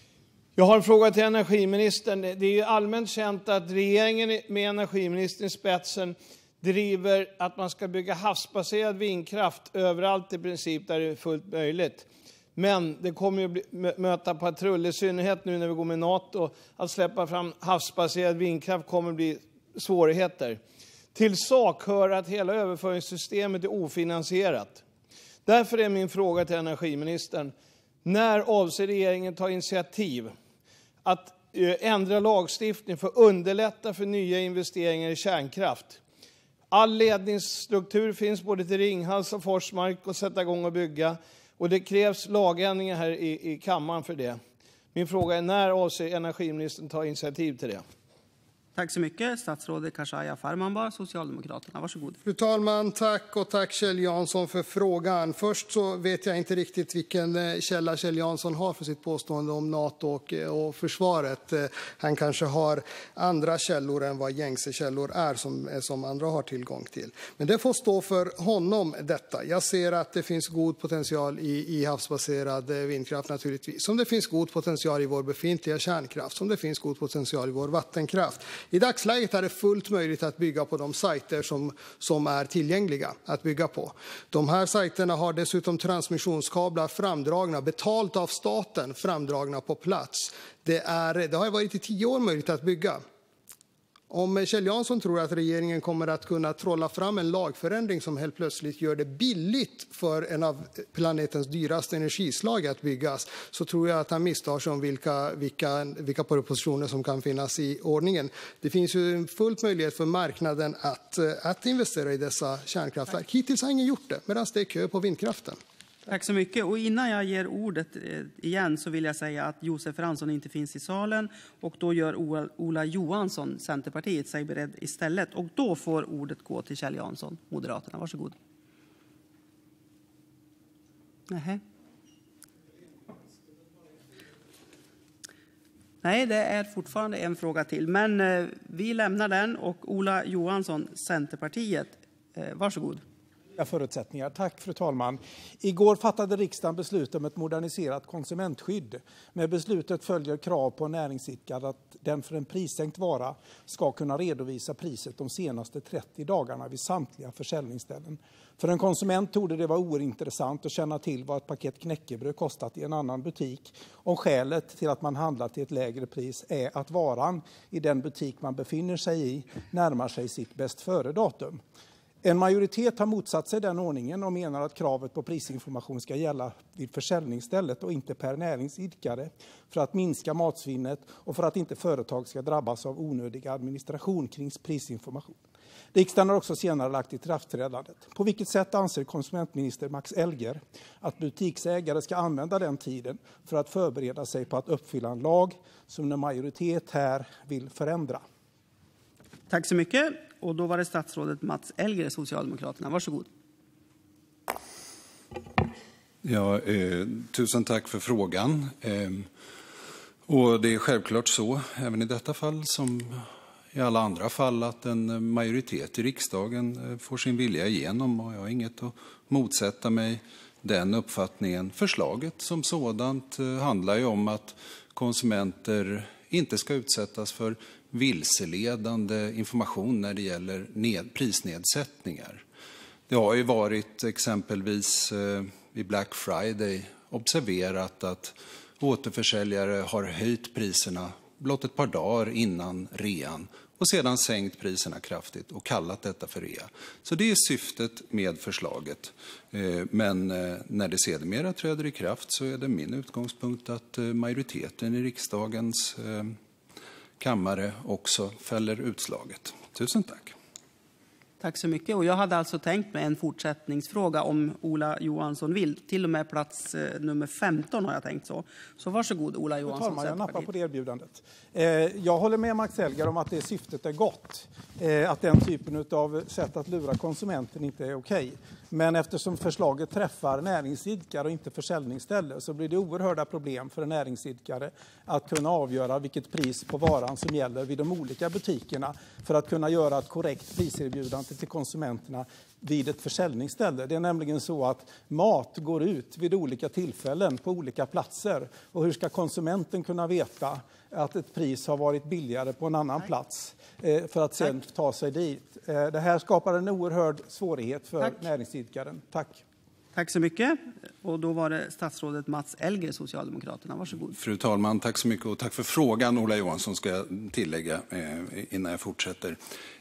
Jag har en fråga till energiministern. Det är ju allmänt känt att regeringen med energiministern i spetsen driver att man ska bygga havsbaserad vindkraft överallt i princip där det är fullt möjligt. Men det kommer ju möta patrull, i synnerhet nu när vi går med NATO. Att släppa fram havsbaserad vindkraft kommer bli svårigheter. Till sak hör att hela överföringssystemet är ofinansierat. Därför är min fråga till energiministern: när avser regeringen ta initiativ att ändra lagstiftning för att underlätta för nya investeringar i kärnkraft? All ledningsstruktur finns både till Ringhals och Forsmark och sätta igång och bygga. Och det krävs lagändringar här i kammaren för det. Min fråga är: när avser energiministern ta initiativ till det? Tack så mycket. Statsrådet Khashayar Farmanbar, Socialdemokraterna. Varsågod. Fru talman, tack, och tack Kjell Jansson för frågan. Först så vet jag inte riktigt vilken källa Kjell Jansson har för sitt påstående om NATO och försvaret. Han kanske har andra källor än vad gängse källor är som andra har tillgång till. Men det får stå för honom detta. Jag ser att det finns god potential i havsbaserad vindkraft naturligtvis. Som det finns god potential i vår befintliga kärnkraft. Som det finns god potential i vår vattenkraft. I dagsläget är det fullt möjligt att bygga på de sajter som är tillgängliga att bygga på. De här sajterna har dessutom transmissionskablar framdragna, betalt av staten, framdragna på plats. Det har varit i 10 år möjligt att bygga. Om Kjell Jansson tror att regeringen kommer att kunna trolla fram en lagförändring som helt plötsligt gör det billigt för en av planetens dyraste energislag att byggas, så tror jag att han misstar sig om vilka propositioner som kan finnas i ordningen. Det finns ju en fullt möjlighet för marknaden att investera i dessa kärnkraftverk. Hittills har ingen gjort det, medan det är kö på vindkraften. Tack så mycket. Och innan jag ger ordet igen så vill jag säga att Josef Fransson inte finns i salen, och då gör Ola Johansson, Centerpartiet, sig beredd istället. Och då får ordet gå till Kjell Jansson, Moderaterna. Varsågod. Nej, det är fortfarande en fråga till, men vi lämnar den. Och Ola Johansson, Centerpartiet, varsågod. Förutsättningar. Tack, fru talman. Igår fattade riksdagen beslut om ett moderniserat konsumentskydd. Med beslutet följer krav på näringsidkare att den för en prissänkt vara ska kunna redovisa priset de senaste 30 dagarna vid samtliga försäljningsställen. För en konsument torde det vara ointressant att känna till vad ett paket knäckebröd kostat i en annan butik, om skälet till att man handlar till ett lägre pris är att varan i den butik man befinner sig i närmar sig sitt bäst före-datum. En majoritet har motsatt sig den ordningen och menar att kravet på prisinformation ska gälla vid försäljningsstället och inte per näringsidkare, för att minska matsvinnet och för att inte företag ska drabbas av onödig administration kring prisinformation. Riksdagen har också senare lagt ikraftträdandet. På vilket sätt anser konsumentminister Max Elger att butiksägare ska använda den tiden för att förbereda sig på att uppfylla en lag som en majoritet här vill förändra? Tack så mycket. Och då var det statsrådet Mats Elger, Socialdemokraterna. Varsågod. Ja, tusen tack för frågan. Och det är självklart så, även i detta fall som i alla andra fall, att en majoritet i riksdagen får sin vilja igenom. Och jag har inget att motsätta mig den uppfattningen. Förslaget som sådant handlar ju om att konsumenter inte ska utsättas för vilseledande information när det gäller prisnedsättningar. Det har ju varit exempelvis vid Black Friday observerat att återförsäljare har höjt priserna blott ett par dagar innan rean och sedan sänkt priserna kraftigt och kallat detta för rea. Så det är syftet med förslaget. Men när det sedermera träder i kraft så är det min utgångspunkt att majoriteten i riksdagens kammare också fäller utslaget. Tusen tack. Tack så mycket. Och jag hade alltså tänkt mig en fortsättningsfråga om Ola Johansson vill. Till och med plats nummer 15 har jag tänkt så. Så varsågod Ola Johansson. Fru talman, jag nappar på det erbjudandet. Jag håller med Max Elger om att det syftet är gott. Att den typen av sätt att lura konsumenten inte är okej. Men eftersom förslaget träffar näringsidkare och inte försäljningsställe så blir det oerhörda problem för en näringsidkare att kunna avgöra vilket pris på varan som gäller vid de olika butikerna för att kunna göra ett korrekt priserbjudande till konsumenterna vid ett försäljningsställe. Det är nämligen så att mat går ut vid olika tillfällen på olika platser. Och hur ska konsumenten kunna veta att ett pris har varit billigare på en annan plats för att sen ta sig dit? Det här skapar en oerhörd svårighet för näringsidkaren. Tack. Tack så mycket. Och då var det statsrådet Mats Elger, Socialdemokraterna. Varsågod. Fru talman, tack så mycket och tack för frågan, Ola Johansson, ska jag tillägga innan jag fortsätter.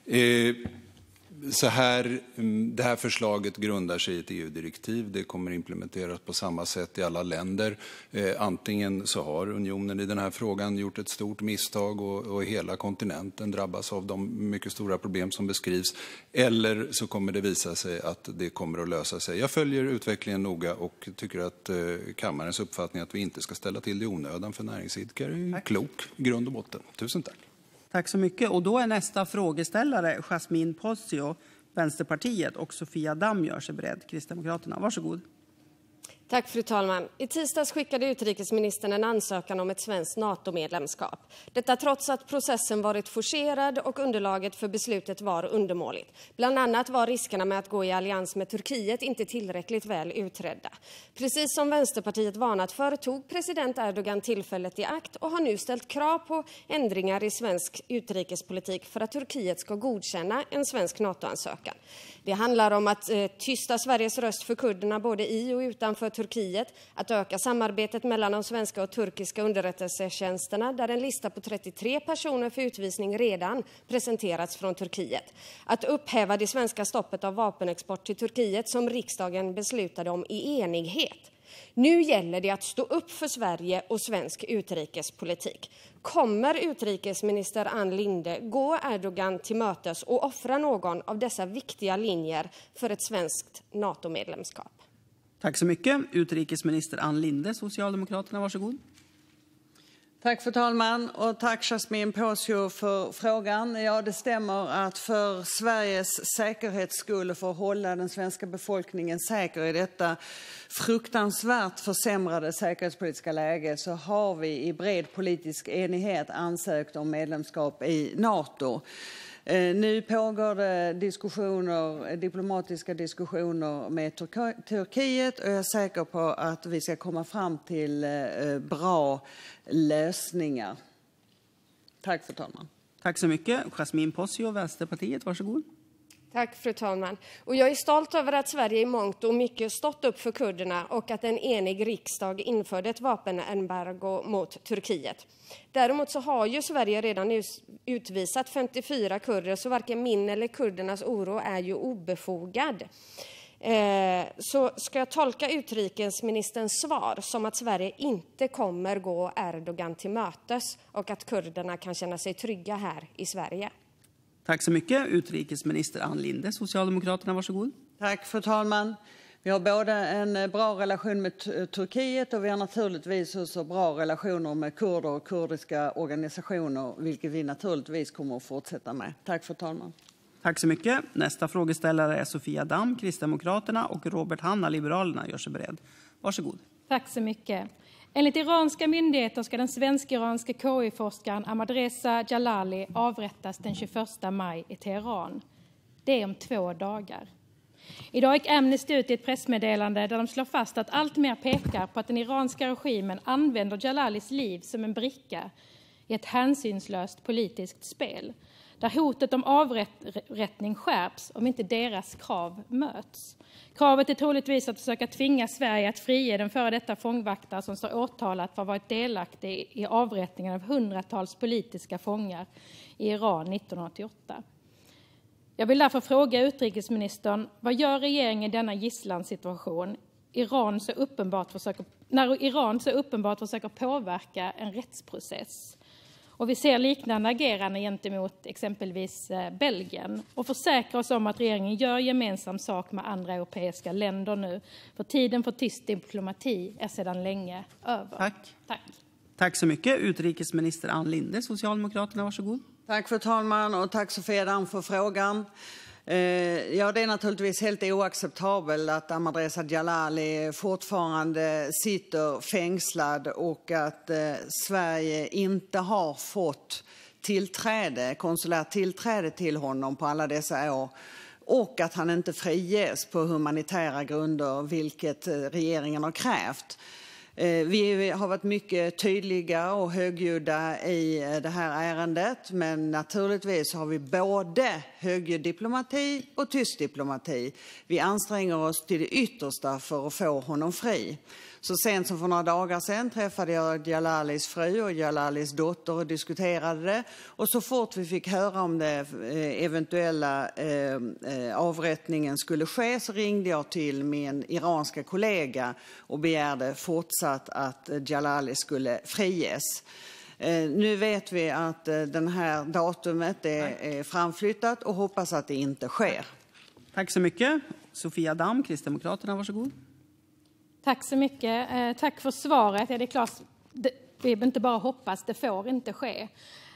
Så här, det här förslaget grundar sig i ett EU-direktiv. Det kommer implementeras på samma sätt i alla länder. Antingen så har unionen i den här frågan gjort ett stort misstag och hela kontinenten drabbas av de mycket stora problem som beskrivs. Eller så kommer det visa sig att det kommer att lösa sig. Jag följer utvecklingen noga och tycker att kammarens uppfattning att vi inte ska ställa till det i onödan för näringsidkare är klok i grund och botten. Tusen tack. Tack så mycket. Och då är nästa frågeställare Jasmine Posio, Vänsterpartiet, och Sofia Damm gör sig beredd, Kristdemokraterna. Varsågod. Tack fru talman. I tisdags skickade utrikesministern en ansökan om ett svenskt NATO-medlemskap. Detta trots att processen varit forcerad och underlaget för beslutet var undermåligt. Bland annat var riskerna med att gå i allians med Turkiet inte tillräckligt väl utredda. Precis som Vänsterpartiet varnat för tog president Erdogan tillfället i akt och har nu ställt krav på ändringar i svensk utrikespolitik för att Turkiet ska godkänna en svensk NATO-ansökan. Det handlar om att tysta Sveriges röst för kurderna både i och utanför Turkiet, att öka samarbetet mellan de svenska och turkiska underrättelsetjänsterna, där en lista på 33 personer för utvisning redan presenterats från Turkiet, att upphäva det svenska stoppet av vapenexport till Turkiet som riksdagen beslutade om i enighet. Nu gäller det att stå upp för Sverige och svensk utrikespolitik. Kommer utrikesminister Ann Linde gå Erdogan till mötes och offra någon av dessa viktiga linjer för ett svenskt NATO-medlemskap? Tack så mycket. Utrikesminister Ann Linde, Socialdemokraterna, varsågod. Tack fru talman och tack Yasmine Posio för frågan. Ja, det stämmer att för Sveriges säkerhets skull och för att hålla den svenska befolkningen säker i detta fruktansvärt försämrade säkerhetspolitiska läge så har vi i bred politisk enighet ansökt om medlemskap i NATO. Nu pågår det diplomatiska diskussioner med Turkiet och jag är säker på att vi ska komma fram till bra lösningar. Tack fru talman. Tack så mycket. Yasmine Posio, Vänsterpartiet, varsågod. Tack fru talman. Och jag är stolt över att Sverige i mångt och mycket stått upp för kurderna och att en enig riksdag införde ett vapenembargo mot Turkiet. Däremot så har ju Sverige redan utvisat 54 kurder, så varken min eller kurdernas oro är ju obefogad. Så ska jag tolka utrikesministerns svar som att Sverige inte kommer gå Erdogan till mötes och att kurderna kan känna sig trygga här i Sverige? Tack så mycket. Utrikesminister Ann Linde, Socialdemokraterna, varsågod. Tack fru talman. Vi har både en bra relation med Turkiet och vi har naturligtvis också bra relationer med kurder och kurdiska organisationer, vilket vi naturligtvis kommer att fortsätta med. Tack fru talman. Tack så mycket. Nästa frågeställare är Sofia Damm, Kristdemokraterna, och Robert Hanna, Liberalerna, gör sig beredd. Varsågod. Tack så mycket. Enligt iranska myndigheter ska den svensk-iranska KI-forskaren Ahmadreza Djalali avrättas den 21 maj i Teheran. Det är om 2 dagar. Idag gick Amnesty ut i ett pressmeddelande där de slår fast att allt mer pekar på att den iranska regimen använder Djalalis liv som en bricka i ett hänsynslöst politiskt spel, där hotet om avrättning skärps om inte deras krav möts. Kravet är troligtvis att försöka tvinga Sverige att frige den före detta fångvaktare som står åtalat för att ha varit delaktig i avrättningen av hundratals politiska fångar i Iran 1988. Jag vill därför fråga utrikesministern, vad gör regeringen i denna gisslansituation? Iran så uppenbart försöker påverka en rättsprocess. Och vi ser liknande agerande gentemot exempelvis Belgien. Och försäkrar oss om att regeringen gör gemensam sak med andra europeiska länder nu. För tiden för tyst diplomati är sedan länge över. Tack. Tack så mycket. Utrikesminister Ann Linde, Socialdemokraterna, varsågod. Tack fru talman och tack Sofia Damm för frågan. Ja, det är naturligtvis helt oacceptabelt att Ahmadreza Djalali fortfarande sitter fängslad och att Sverige inte har fått konsulärt tillträde till honom på alla dessa år och att han inte friges på humanitära grunder, vilket regeringen har krävt. Vi har varit mycket tydliga och högljudda i det här ärendet, men naturligtvis har vi både högljudd diplomati och tyst diplomati. Vi anstränger oss till det yttersta för att få honom fri. Så sent som för några dagar sedan träffade jag Djalalis fru och Djalalis dotter och diskuterade det. Och så fort vi fick höra om det eventuella avrättningen skulle ske så ringde jag till min iranska kollega och begärde fortsatt att Djalali skulle friges. Nu vet vi att den här datumet är framflyttat och hoppas att det inte sker. Tack så mycket. Sofia Damm, Kristdemokraterna, varsågod. Tack så mycket. Tack för svaret. Ja, det är klart, vi inte bara hoppas, det får inte ske.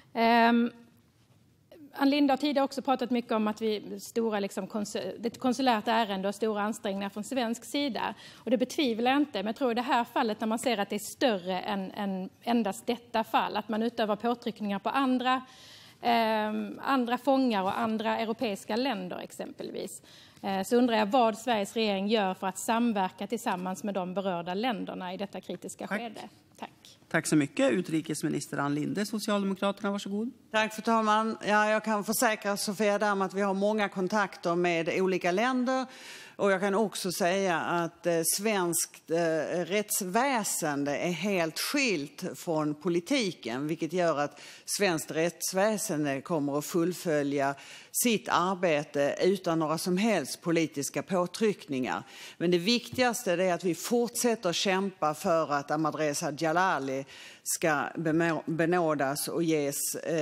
Ann Linde har tidigare också pratat mycket om att det är ett konsulärt ärende och stora ansträngningar från svensk sida. Och det betvivlar jag inte, men jag tror i det här fallet när man ser att det är större än endast detta fall, att man utövar påtryckningar på andra fångar och andra europeiska länder exempelvis. Så undrar jag vad Sveriges regering gör för att samverka tillsammans med de berörda länderna i detta kritiska skede. Tack. Tack så mycket. Utrikesminister Ann Linde, Socialdemokraterna, varsågod. Tack fru talman. Ja, jag kan försäkra Sofia Damm att vi har många kontakter med olika länder Och jag kan också säga att svenskt rättsväsende är helt skilt från politiken, vilket gör att svenskt rättsväsende kommer att fullfölja sitt arbete utan några som helst politiska påtryckningar. Men det viktigaste är att vi fortsätter kämpa för att Ahmadreza Djalali ska benådas och ges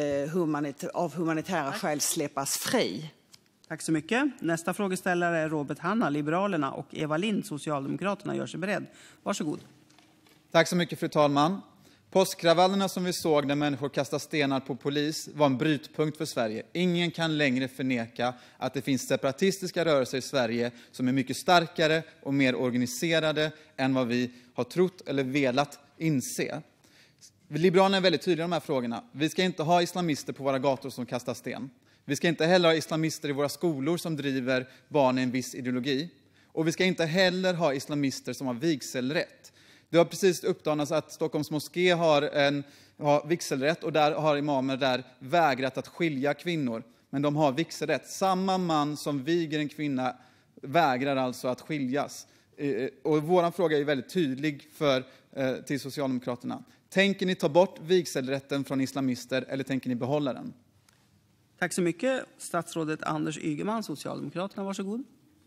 av humanitära skäl släppas fri. Tack så mycket. Nästa frågeställare är Robert Hanna, Liberalerna, och Eva Lind, Socialdemokraterna, gör sig beredd. Varsågod. Tack så mycket, fru talman. Påskkravallerna som vi såg när människor kastade stenar på polis var en brytpunkt för Sverige. Ingen kan längre förneka att det finns separatistiska rörelser i Sverige som är mycket starkare och mer organiserade än vad vi har trott eller velat inse. Liberalerna är väldigt tydliga i de här frågorna. Vi ska inte ha islamister på våra gator som kastar sten. Vi ska inte heller ha islamister i våra skolor som driver barn i en viss ideologi. Och vi ska inte heller ha islamister som har vigselrätt. Det har precis uppdagats att Stockholms moské har vigselrätt, och där har imamer där vägrat att skilja kvinnor. Men de har vigselrätt. Samma man som viger en kvinna vägrar alltså att skiljas. Och vår fråga är väldigt tydlig till Socialdemokraterna. Tänker ni ta bort vigselrätten från islamister eller tänker ni behålla den? Tack så mycket. Statsrådet Anders Ygeman, Socialdemokraterna, varsågod.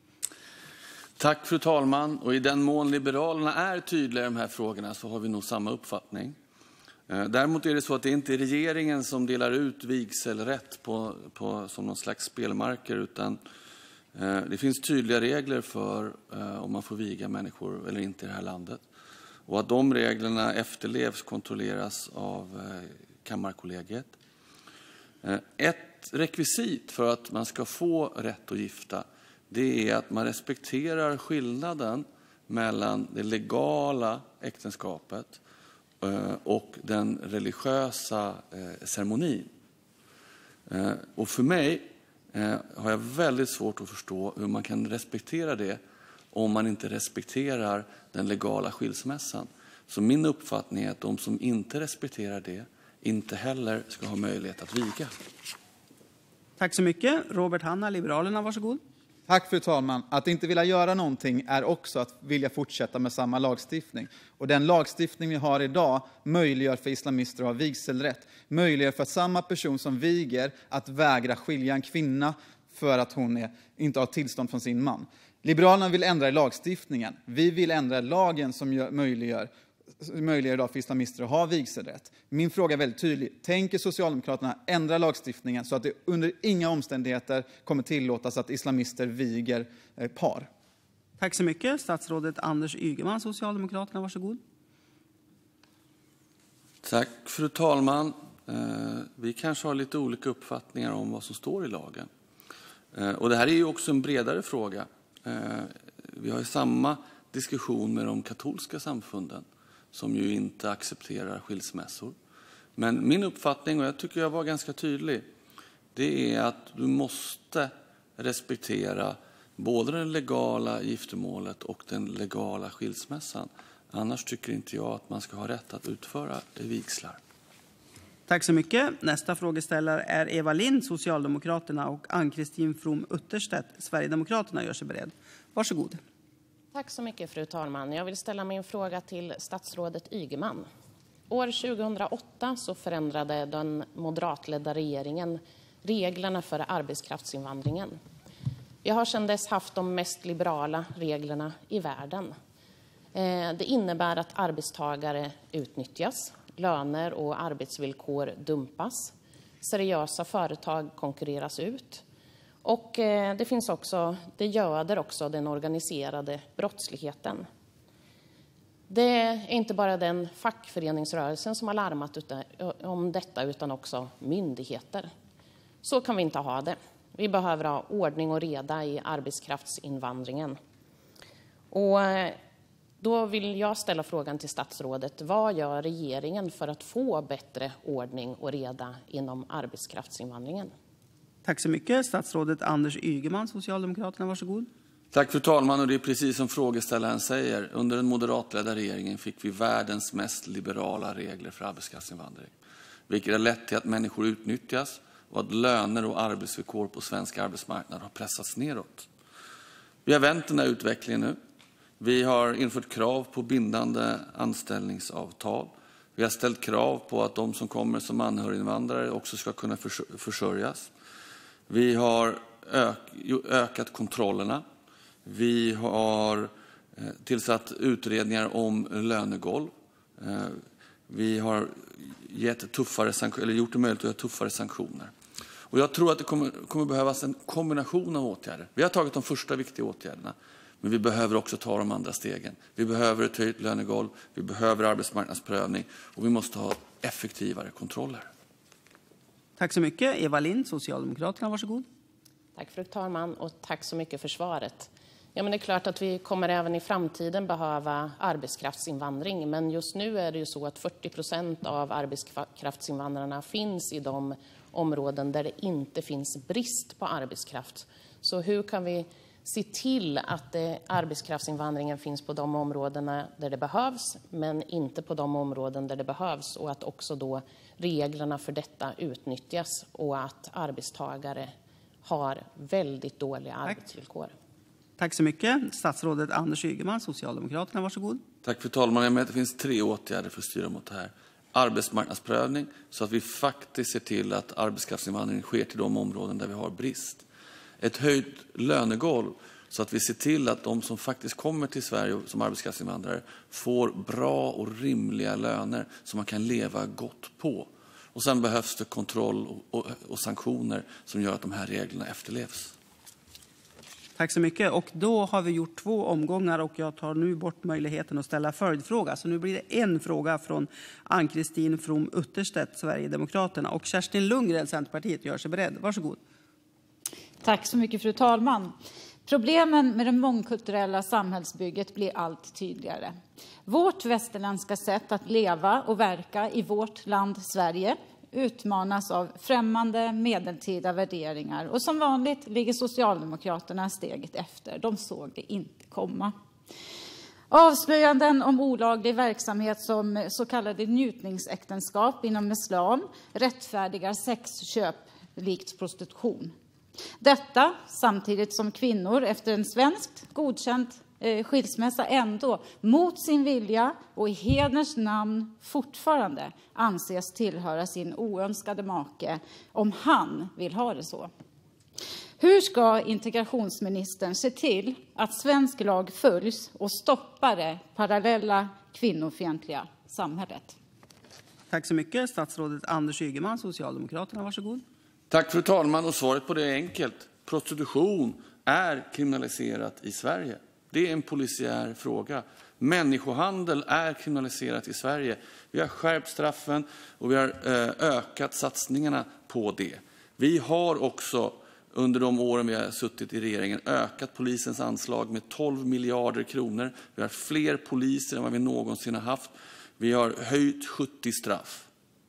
Tack, fru talman. Och i den mån Liberalerna är tydliga i de här frågorna så har vi nog samma uppfattning. Däremot är det så att det inte är regeringen som delar ut vigselrätt som någon slags spelmarker, utan det finns tydliga regler för om man får viga människor eller inte i det här landet. Och att de reglerna efterlevs kontrolleras av Kammarkollegiet. Ett rekvisit för att man ska få rätt att gifta, det är att man respekterar skillnaden mellan det legala äktenskapet och den religiösa ceremonin. Och för mig har jag väldigt svårt att förstå hur man kan respektera det om man inte respekterar den legala skilsmässan. Så min uppfattning är att de som inte respekterar det inte heller ska ha möjlighet att viga. Tack så mycket. Robert Hanna, Liberalerna, varsågod. Tack, fru talman. Att inte vilja göra någonting är också att vilja fortsätta med samma lagstiftning. Och den lagstiftning vi har idag möjliggör för islamister att ha vigselrätt. Möjliggör för samma person som viger att vägra skilja en kvinna för att hon inte har tillstånd från sin man. Liberalerna vill ändra i lagstiftningen. Vi vill ändra lagen som möjliggör idag för islamister att ha vigselrätt. Min fråga är väldigt tydlig. Tänker Socialdemokraterna ändra lagstiftningen så att det under inga omständigheter kommer tillåtas att islamister viger par? Tack så mycket. Statsrådet Anders Ygeman, Socialdemokraterna, varsågod. Tack, fru talman. Vi kanske har lite olika uppfattningar om vad som står i lagen. Och det här är ju också en bredare fråga. Vi har ju samma diskussion med de katolska samfunden som ju inte accepterar skilsmässor. Men min uppfattning, och jag tycker jag var ganska tydlig, det är att du måste respektera både det legala giftermålet och den legala skilsmässan. Annars tycker inte jag att man ska ha rätt att utföra vigslar. Tack så mycket. Nästa frågeställare är Eva Lind, Socialdemokraterna, och Ann-Kristin From Utterstedt, Sverigedemokraterna, gör sig beredd. Varsågod. Tack så mycket, fru talman. Jag vill ställa min fråga till statsrådet Ygeman. År 2008 så förändrade den moderatledda regeringen reglerna för arbetskraftsinvandringen. Vi har sedan dess haft de mest liberala reglerna i världen. Det innebär att arbetstagare utnyttjas, löner och arbetsvillkor dumpas, seriösa företag konkurreras ut. Och det göder också den organiserade brottsligheten. Det är inte bara den fackföreningsrörelsen som har larmat om detta, utan också myndigheter. Så kan vi inte ha det. Vi behöver ha ordning och reda i arbetskraftsinvandringen. Och då vill jag ställa frågan till statsrådet: vad gör regeringen för att få bättre ordning och reda inom arbetskraftsinvandringen? Tack så mycket. Statsrådet Anders Ygeman, Socialdemokraterna, varsågod. Tack, fru talman. Och det är precis som frågeställaren säger. Under den moderatledda regeringen fick vi världens mest liberala regler för arbetskraftsinvandring. Vilket har lett till att människor utnyttjas och att löner och arbetsvillkor på svensk arbetsmarknad har pressats neråt. Vi har vänt den här utvecklingen nu. Vi har infört krav på bindande anställningsavtal. Vi har ställt krav på att de som kommer som anhöriginvandrare också ska kunna försörjas. Vi har ökat kontrollerna. Vi har tillsatt utredningar om lönegolv. Vi har gjort det möjligt att göra tuffare sanktioner. Och jag tror att det kommer behövas en kombination av åtgärder. Vi har tagit de första viktiga åtgärderna, men vi behöver också ta de andra stegen. Vi behöver ett höjt lönegolv, vi behöver arbetsmarknadsprövning och vi måste ha effektivare kontroller. Tack så mycket. Eva Lindh, Socialdemokraterna, varsågod. Tack fru talman och tack så mycket för svaret. Ja, men det är klart att vi kommer även i framtiden behöva arbetskraftsinvandring. Men just nu är det ju så att 40% av arbetskraftsinvandrarna finns i de områden där det inte finns brist på arbetskraft. Så hur kan vi se till att arbetskraftsinvandringen finns på de områdena där det behövs, men inte på de områden där det behövs, och att också då reglerna för detta utnyttjas och att arbetstagare har väldigt dåliga arbetsvillkor? Tack så mycket. Statsrådet Anders Ygeman, Socialdemokraterna, varsågod. Tack fru talman. Jag menar att det finns 3 åtgärder för att styra mot det här. Arbetsmarknadsprövning, så att vi faktiskt ser till att arbetskraftsinvandring sker till de områden där vi har brist. Ett höjt lönegolv, så att vi ser till att de som faktiskt kommer till Sverige som arbetskraftsinvandrare får bra och rimliga löner som man kan leva gott på. Och sen behövs det kontroll och sanktioner som gör att de här reglerna efterlevs. Tack så mycket. Och då har vi gjort 2 omgångar och jag tar nu bort möjligheten att ställa följdfråga. Så nu blir det en fråga från Ann-Kristin From Utterstedt, Sverigedemokraterna, och Kerstin Lundgren, Centerpartiet, gör sig beredd. Varsågod. Tack så mycket, fru talman. Problemen med det mångkulturella samhällsbygget blir allt tydligare. Vårt västerländska sätt att leva och verka i vårt land Sverige utmanas av främmande medeltida värderingar. Och som vanligt ligger Socialdemokraterna steget efter. De såg det inte komma. Avslöjanden om olaglig verksamhet som så kallade njutningsäktenskap inom islam rättfärdigar sexköp likt prostitution. Detta samtidigt som kvinnor efter en svenskt godkänd skilsmässa ändå mot sin vilja och i hederns namn fortfarande anses tillhöra sin oönskade make om han vill ha det så. Hur ska integrationsministern se till att svensk lag följs och stoppa det parallella kvinnofientliga samhället? Tack så mycket. Statsrådet Anders Ygeman, Socialdemokraterna, varsågod. Tack fru talman, och svaret på det är enkelt. Prostitution är kriminaliserat i Sverige. Det är en polisiär fråga. Människohandel är kriminaliserat i Sverige. Vi har skärpt straffen och vi har ökat satsningarna på det. Vi har också under de åren vi har suttit i regeringen ökat polisens anslag med 12 miljarder kronor. Vi har fler poliser än vad vi någonsin har haft. Vi har höjt 70 straff.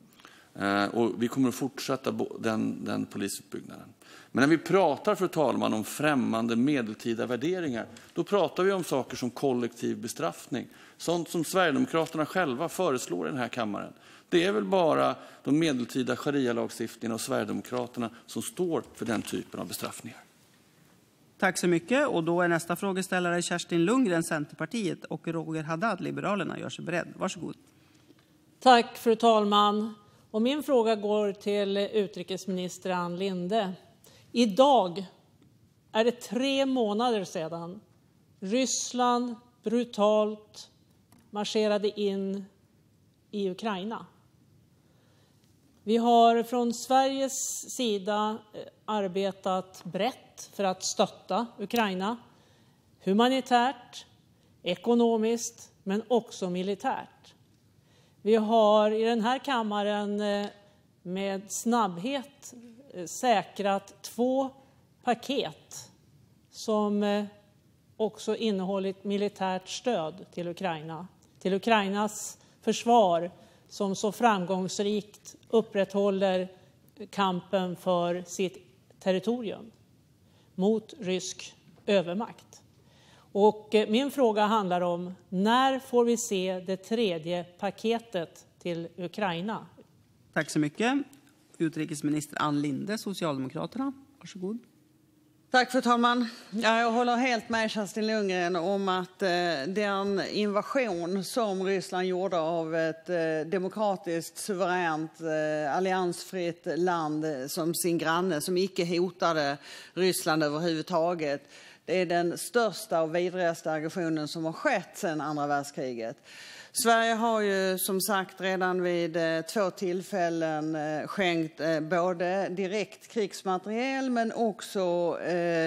Och vi kommer att fortsätta den polisutbyggnaden. Men när vi pratar, fru talman, om främmande medeltida värderingar, då pratar vi om saker som kollektiv bestraffning. Sånt som Sverigedemokraterna själva föreslår i den här kammaren. Det är väl bara de medeltida sharia-lagstiftningarna och Sverigedemokraterna som står för den typen av bestraffningar. Tack så mycket. Och då är nästa frågeställare Kerstin Lundgren, Centerpartiet, och Roger Haddad, Liberalerna, gör sig beredd. Varsågod. Tack fru talman. Och min fråga går till utrikesminister Ann Linde. Idag är det 3 månader sedan Ryssland brutalt marscherade in i Ukraina. Vi har från Sveriges sida arbetat brett för att stötta Ukraina. Humanitärt, ekonomiskt, men också militärt. Vi har i den här kammaren med snabbhet säkrat 2 paket som också innehållit militärt stöd till Ukraina. Till Ukrainas försvar som så framgångsrikt upprätthåller kampen för sitt territorium mot rysk övermakt. Och min fråga handlar om när får vi se det 3:e paketet till Ukraina? Tack så mycket. Utrikesminister Ann Linde, Socialdemokraterna. Varsågod. Tack fru talman. Ja, jag håller helt med Kerstin Lundgren om att den invasion som Ryssland gjorde av ett demokratiskt, suveränt, alliansfritt land som sin granne, som icke hotade Ryssland överhuvudtaget, det är den största och vidrigaste aggressionen som har skett sedan andra världskriget. Sverige har ju som sagt redan vid 2 tillfällen skänkt både direkt krigsmateriel men också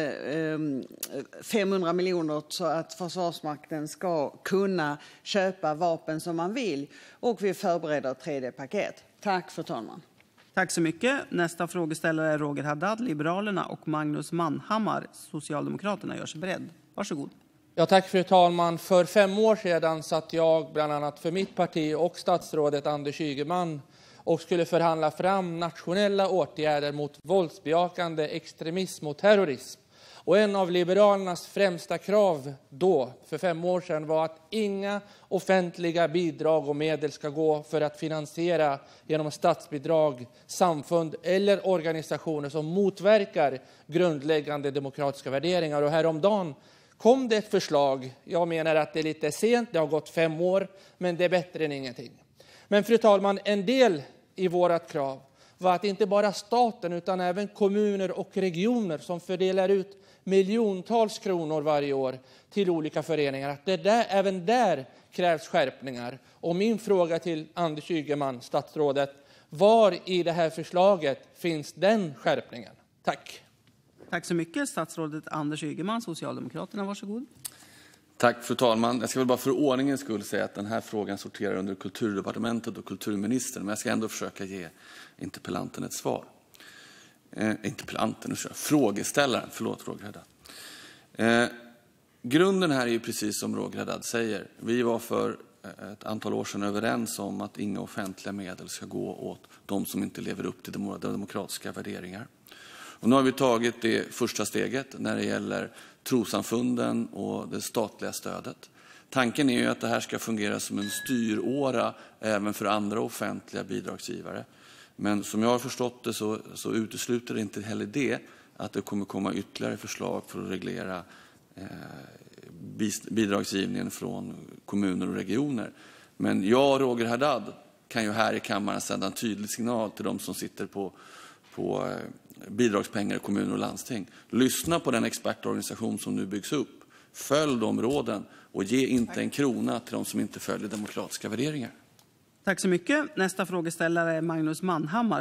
500 miljoner så att Försvarsmakten ska kunna köpa vapen som man vill. Och vi förbereder ett 3D paket. Tack fru talman. Tack så mycket. Nästa frågeställare är Roger Haddad, Liberalerna, och Magnus Manhammar, Socialdemokraterna, gör sig beredd. Varsågod. Ja, tack fru talman. För 5 år sedan satt jag bland annat för mitt parti och statsrådet Anders Ygeman och skulle förhandla fram nationella åtgärder mot våldsbejakande extremism och terrorism. Och en av Liberalernas främsta krav då, för 5 år sedan, var att inga offentliga bidrag och medel ska gå för att finansiera genom statsbidrag, samfund eller organisationer som motverkar grundläggande demokratiska värderingar. Och häromdagen kom det ett förslag. Jag menar att det är lite sent, det har gått 5 år, men det är bättre än ingenting. Men fru talman, en del i vårat krav var att inte bara staten utan även kommuner och regioner som fördelar ut miljontals kronor varje år till olika föreningar, att även där krävs skärpningar. Och min fråga till Anders Ygeman, statsrådet, var i det här förslaget finns den skärpningen? Tack. Tack så mycket. Statsrådet Anders Ygeman, Socialdemokraterna, varsågod. Tack fru talman. Jag ska väl bara för ordningens skull säga att den här frågan sorterar under Kulturdepartementet och kulturministern, men jag ska ändå försöka ge interpellanten ett svar. Frågeställaren, förlåt Roger Haddad. Grunden här är ju precis som Roger Haddad säger. Vi var för ett antal år sedan överens om att inga offentliga medel ska gå åt de som inte lever upp till demokratiska värderingar. Och nu har vi tagit det första steget när det gäller trossamfunden och det statliga stödet. Tanken är ju att det här ska fungera som en styråra även för andra offentliga bidragsgivare. Men som jag har förstått det så utesluter det inte heller det att det kommer komma ytterligare förslag för att reglera bidragsgivningen från kommuner och regioner. Men jag och Roger Haddad kan ju här i kammaren sända en tydlig signal till de som sitter på bidragspengar i kommuner och landsting. Lyssna på den expertorganisation som nu byggs upp. Följ de råden och ge inte en krona till de som inte följer demokratiska värderingar. Tack så mycket. Nästa frågeställare är Magnus Manhammar,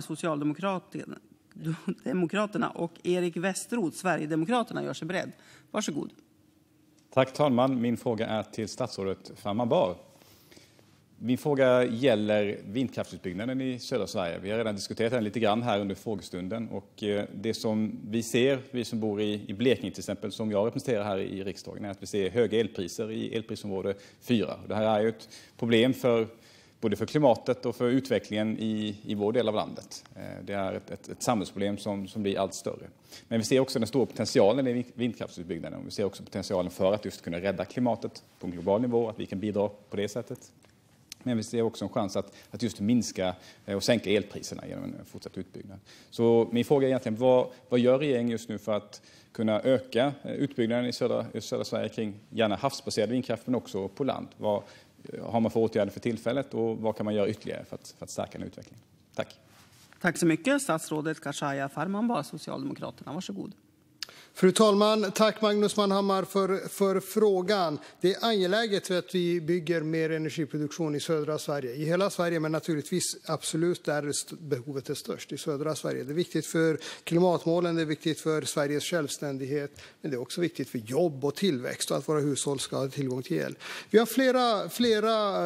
Socialdemokraterna, och Erik Westerroth, Sverigedemokraterna, gör sig beredd. Varsågod. Tack talman. Min fråga är till statsrådet Farmanbar Bar. Min fråga gäller vindkraftsutbyggnaden i södra Sverige. Vi har redan diskuterat den lite grann här under frågestunden. Och det som vi ser, vi som bor i Blekinge till exempel, som jag representerar här i riksdagen, är att vi ser höga elpriser i elprisområde 4. Det här är ju ett problem både för klimatet och för utvecklingen i vår del av landet. Det är ett samhällsproblem som blir allt större. Men vi ser också den stora potentialen i vindkraftsutbyggnaden. Vi ser också potentialen för att just kunna rädda klimatet på en global nivå, att vi kan bidra på det sättet. Men vi ser också en chans att just minska och sänka elpriserna genom en fortsatt utbyggnad. Så min fråga är egentligen, vad gör regeringen just nu för att kunna öka utbyggnaden i södra Sverige kring gärna havsbaserad vindkraft men också på land? Vad har man för åtgärder för tillfället och vad kan man göra ytterligare för att stärka den utvecklingen? Tack. Tack så mycket. Statsrådet Khashayar Farmanbar, Socialdemokraterna. Varsågod. Fru talman, tack Magnus Manhammar för frågan. Det är angeläget att vi bygger mer energiproduktion i södra Sverige. I hela Sverige, men naturligtvis absolut där behovet är störst, i södra Sverige. Det är viktigt för klimatmålen, det är viktigt för Sveriges självständighet, men det är också viktigt för jobb och tillväxt och att våra hushåll ska ha tillgång till el. Vi har flera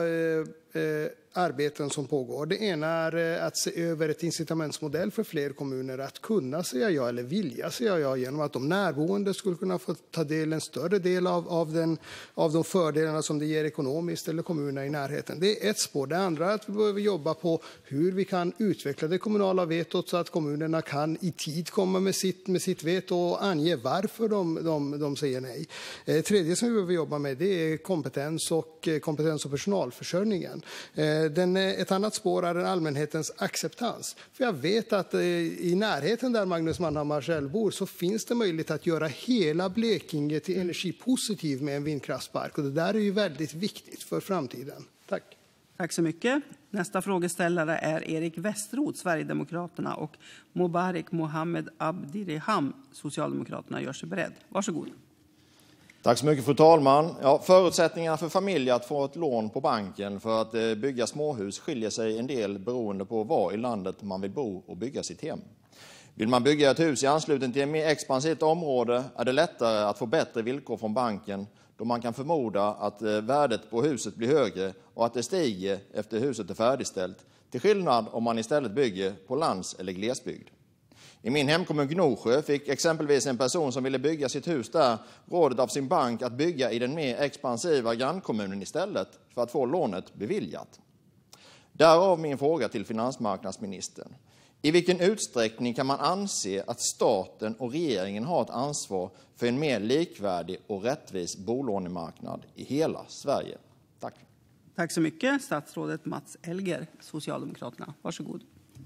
arbeten som pågår. Det ena är att se över ett incitamentsmodell för fler kommuner att kunna säga ja eller vilja säga ja genom att de närboende skulle kunna få ta del en större del av de fördelarna som det ger ekonomiskt eller kommunerna i närheten. Det är ett spår. Det andra är att vi behöver jobba på hur vi kan utveckla det kommunala vetot så att kommunerna kan i tid komma med sitt veto och ange varför de säger nej. Tredje som vi behöver jobba med det är kompetens och personalförsörjningen. frågan. Ett annat spår är allmänhetens acceptans. För jag vet att i närheten där Magnus Manhammar själv bor så finns det möjlighet att göra hela Blekinge till energipositiv med en vindkraftspark. Och det där är ju väldigt viktigt för framtiden. Tack. Tack så mycket. Nästa frågeställare är Erik Westerroth, Sverigedemokraterna, och Mubarak Mohammed Abdirahman, Socialdemokraterna, gör sig beredd. Varsågod. Tack så mycket, fru talman. Förutsättningarna för familjer att få ett lån på banken för att bygga småhus skiljer sig en del beroende på var i landet man vill bo och bygga sitt hem. Vill man bygga ett hus i anslutning till ett mer expansivt område är det lättare att få bättre villkor från banken, då man kan förmoda att värdet på huset blir högre och att det stiger efter huset är färdigställt, till skillnad om man istället bygger på lands- eller glesbygd. I min hemkommun Gnosjö fick exempelvis en person som ville bygga sitt hus där rådet av sin bank att bygga i den mer expansiva grannkommunen istället för att få lånet beviljat. Därav min fråga till finansmarknadsministern. I vilken utsträckning kan man anse att staten och regeringen har ett ansvar för en mer likvärdig och rättvis bolånemarknad i hela Sverige? Tack. Tack så mycket. Statsrådet Mats Elger, Socialdemokraterna. Varsågod.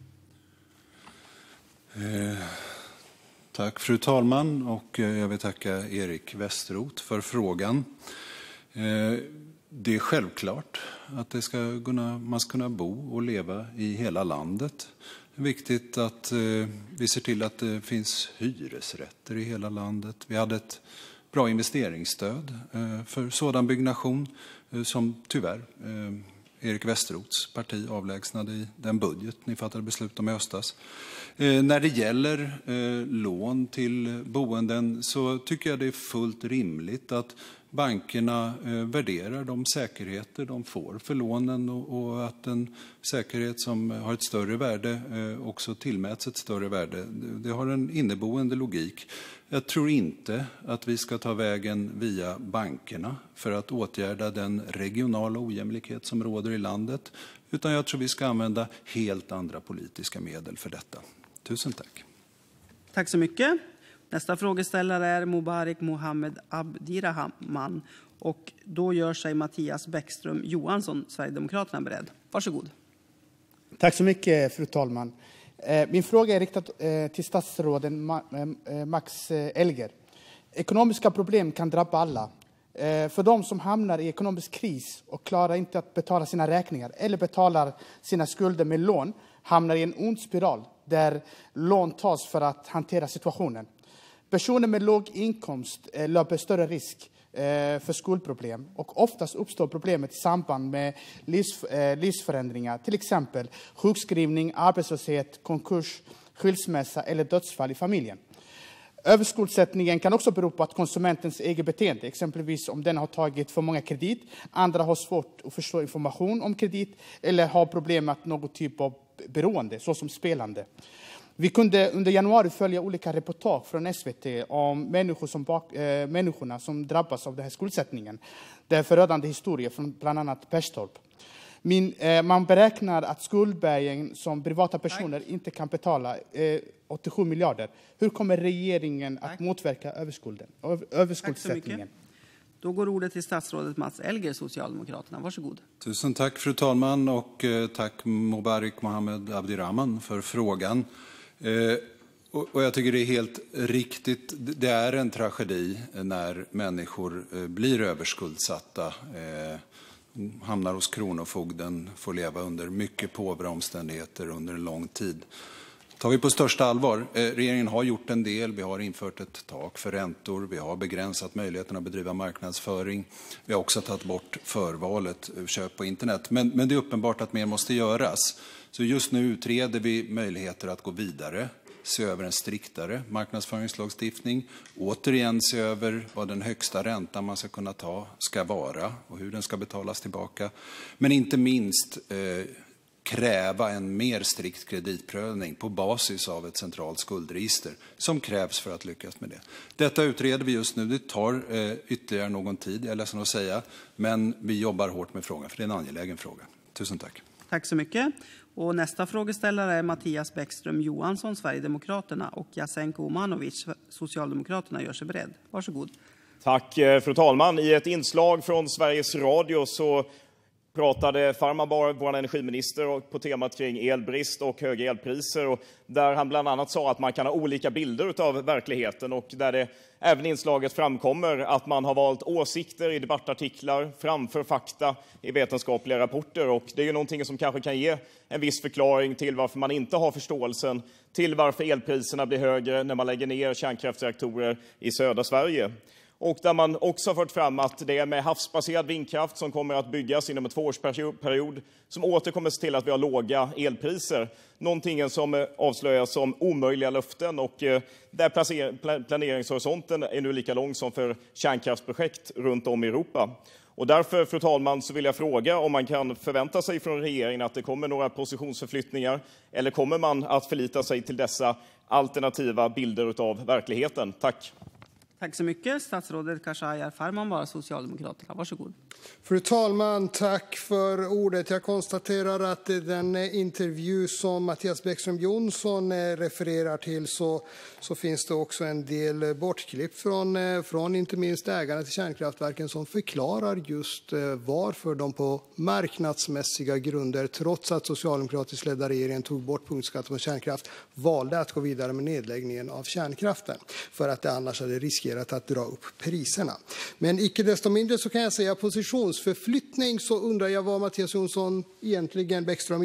Tack fru talman, och jag vill tacka Erik Westerroth för frågan. Det är självklart att man ska kunna bo och leva i hela landet. Det är viktigt att vi ser till att det finns hyresrätter i hela landet. Vi hade ett bra investeringsstöd för sådan byggnation som tyvärr Erik Westerroths parti avlägsnade i den budget ni fattade beslut om i höstas. När det gäller lån till boenden så tycker jag det är fullt rimligt att bankerna värderar de säkerheter de får för lånen och att en säkerhet som har ett större värde också tillmäts ett större värde. Det har en inneboende logik. Jag tror inte att vi ska ta vägen via bankerna för att åtgärda den regionala ojämlikhet som råder i landet, utan jag tror vi ska använda helt andra politiska medel för detta. Tusen tack. Tack så mycket. Nästa frågeställare är Mubarak Mohammed Abdirahman, och då gör sig Mattias Bäckström Johansson, Sverigedemokraterna, beredd. Varsågod. Tack så mycket, fru talman. Min fråga är riktad till statsråden Max Elger. Ekonomiska problem kan drabba alla. För de som hamnar i ekonomisk kris och klarar inte att betala sina räkningar eller betalar sina skulder med lån hamnar i en ond spiral där lån tas för att hantera situationen. Personer med låg inkomst löper större risk för skuldproblem, och oftast uppstår problemet i samband med livsförändringar, till exempel sjukskrivning, arbetslöshet, konkurs, skilsmässa eller dödsfall i familjen. Överskuldsättningen kan också bero på att konsumentens eget beteende, exempelvis om den har tagit för många kredit, andra har svårt att förstå information om kredit eller har problem med någon typ av beroende, såsom spelande. Vi kunde under januari följa olika reportage från SVT om människorna som drabbas av den här skuldsättningen. Det är förödande historier från bland annat Perstorp. Man beräknar att skuldbergen som privata personer inte kan betala 87 miljarder. Hur kommer regeringen att motverka överskuldsättningen? Då går ordet till statsrådet Mats Elger, Socialdemokraterna. Varsågod. Tusen tack fru talman, och tack Mubarak Mohammed Abdirahman för frågan. Och jag tycker det är helt riktigt. Det är en tragedi när människor blir överskuldsatta, hamnar hos kronofogden, får leva under mycket påvra omständigheter under en lång tid. Tar vi på största allvar. Regeringen har gjort en del. Vi har infört ett tak för räntor. Vi har begränsat möjligheten att bedriva marknadsföring. Vi har också tagit bort förvalet, köp på internet. Men det är uppenbart att mer måste göras. Så just nu utreder vi möjligheter att gå vidare, se över en striktare marknadsföringslagstiftning, återigen se över vad den högsta räntan man ska kunna ta ska vara och hur den ska betalas tillbaka. Men inte minst kräva en mer strikt kreditprövning på basis av ett centralt skuldregister som krävs för att lyckas med det. Detta utreder vi just nu. Det tar ytterligare någon tid, jag är ledsen att säga, men vi jobbar hårt med frågan för det är en angelägen fråga. Tusen tack. Tack så mycket. Och nästa frågeställare är Mattias Bäckström Johansson, Sverigedemokraterna, och Jasenko Omanovic, Socialdemokraterna, gör sig beredd. Varsågod. Tack fru talman. I ett inslag från Sveriges Radio så pratade Farmanbar, vår energiminister, på temat kring elbrist och höga elpriser. Och där han bland annat sa att man kan ha olika bilder av verkligheten och där det även i inslaget framkommer att man har valt åsikter i debattartiklar framför fakta i vetenskapliga rapporter. Och det är ju någonting som kanske kan ge en viss förklaring till varför man inte har förståelsen till varför elpriserna blir högre när man lägger ner kärnkraftsreaktorer i södra Sverige. Och där man också har fört fram att det är med havsbaserad vindkraft som kommer att byggas inom en 2-årsperiod som åter kommer att se till att vi har låga elpriser. Någonting som avslöjas som omöjliga löften och där planeringshorisonten är nu lika lång som för kärnkraftsprojekt runt om i Europa. Och därför, fru talman, så vill jag fråga om man kan förvänta sig från regeringen att det kommer några positionsförflyttningar eller kommer man att förlita sig till dessa alternativa bilder av verkligheten? Tack. Tack så mycket. Statsrådet Khashayar Farmanbar, Socialdemokraterna. Varsågod. Fru talman, tack för ordet. Jag konstaterar att i den intervju som Mattias Bäckström Johansson refererar till så finns det också en del bortklipp från inte minst ägarna till kärnkraftverken som förklarar just varför de på marknadsmässiga grunder, trots att socialdemokratiskt ledda regeringen tog bort punktskatt på kärnkraft, valde att gå vidare med nedläggningen av kärnkraften för att det annars hade riskerat att dra upp priserna. Men icke desto mindre så kan jag säga positionsförflyttning, så undrar jag vad Mattias Bäckström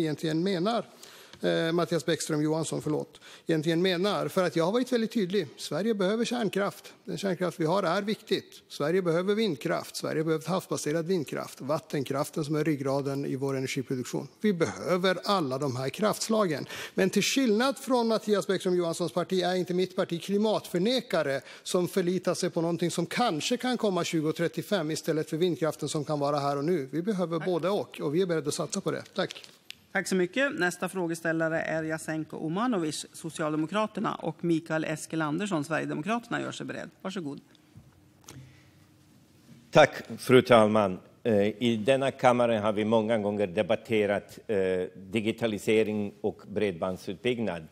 Johansson egentligen menar. För att jag har varit väldigt tydlig. Sverige behöver kärnkraft. Den kärnkraft vi har är viktigt. Sverige behöver vindkraft. Sverige behöver havsbaserad vindkraft. Vattenkraften som är ryggraden i vår energiproduktion. Vi behöver alla de här kraftslagen. Men till skillnad från Mattias Bäckström Johanssons parti är inte mitt parti klimatförnekare som förlitar sig på någonting som kanske kan komma 2035 istället för vindkraften som kan vara här och nu. Vi behöver både och vi är beredda att satsa på det. Tack. Tack så mycket. Nästa frågeställare är Jasenko Omanovic, Socialdemokraterna, och Mikael Eskilandersson, Sverigedemokraterna, gör sig beredd. Varsågod. Tack, fru talman. I denna kammare har vi många gånger debatterat digitalisering och bredbandsutbyggnad.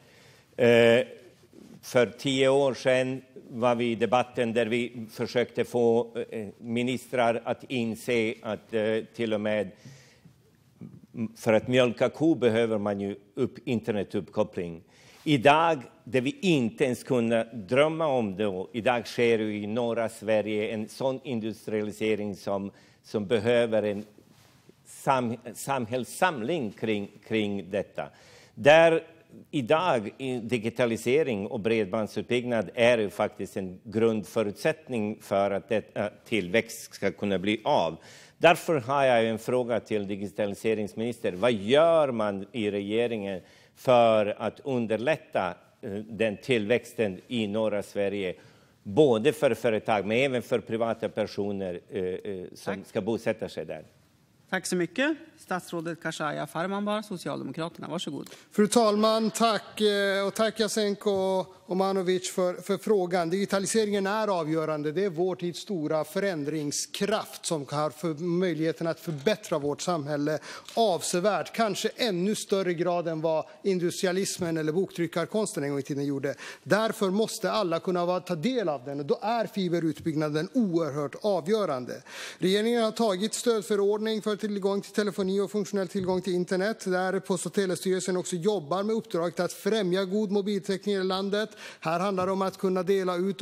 För 10 år sedan var vi i debatten där vi försökte få ministrar att inse att till och med för att mjölka ko behöver man ju internetuppkoppling. Idag, det vi inte ens kunde drömma om då, idag sker ju i norra Sverige en sån industrialisering som behöver en samhällssamling kring detta. Där idag digitalisering och bredbandsutbyggnad är ju faktiskt en grundförutsättning för att detta tillväxt ska kunna bli av. Därför har jag en fråga till digitaliseringsministern. Vad gör man i regeringen för att underlätta den tillväxten i norra Sverige? Både för företag men även för privata personer som ska bosätta sig där. Tack så mycket. Statsrådet Khashayar Farmanbar, Socialdemokraterna. Varsågod. Fru talman, tack. Och tack Jasenko Omanovic för frågan. Digitaliseringen är avgörande. Det är vår tids stora förändringskraft som har möjligheten att förbättra vårt samhälle avsevärt. Kanske ännu större grad än vad industrialismen eller boktryckarkonsten en gång i tiden gjorde. Därför måste alla kunna ta del av den. Och då är fiberutbyggnaden oerhört avgörande. Regeringen har tagit stödförordning för tillgång till telefoni och funktionell tillgång till internet. Där Post- och telestyrelsen också jobbar med uppdraget att främja god mobiltäckning i landet. Här handlar det om att kunna dela ut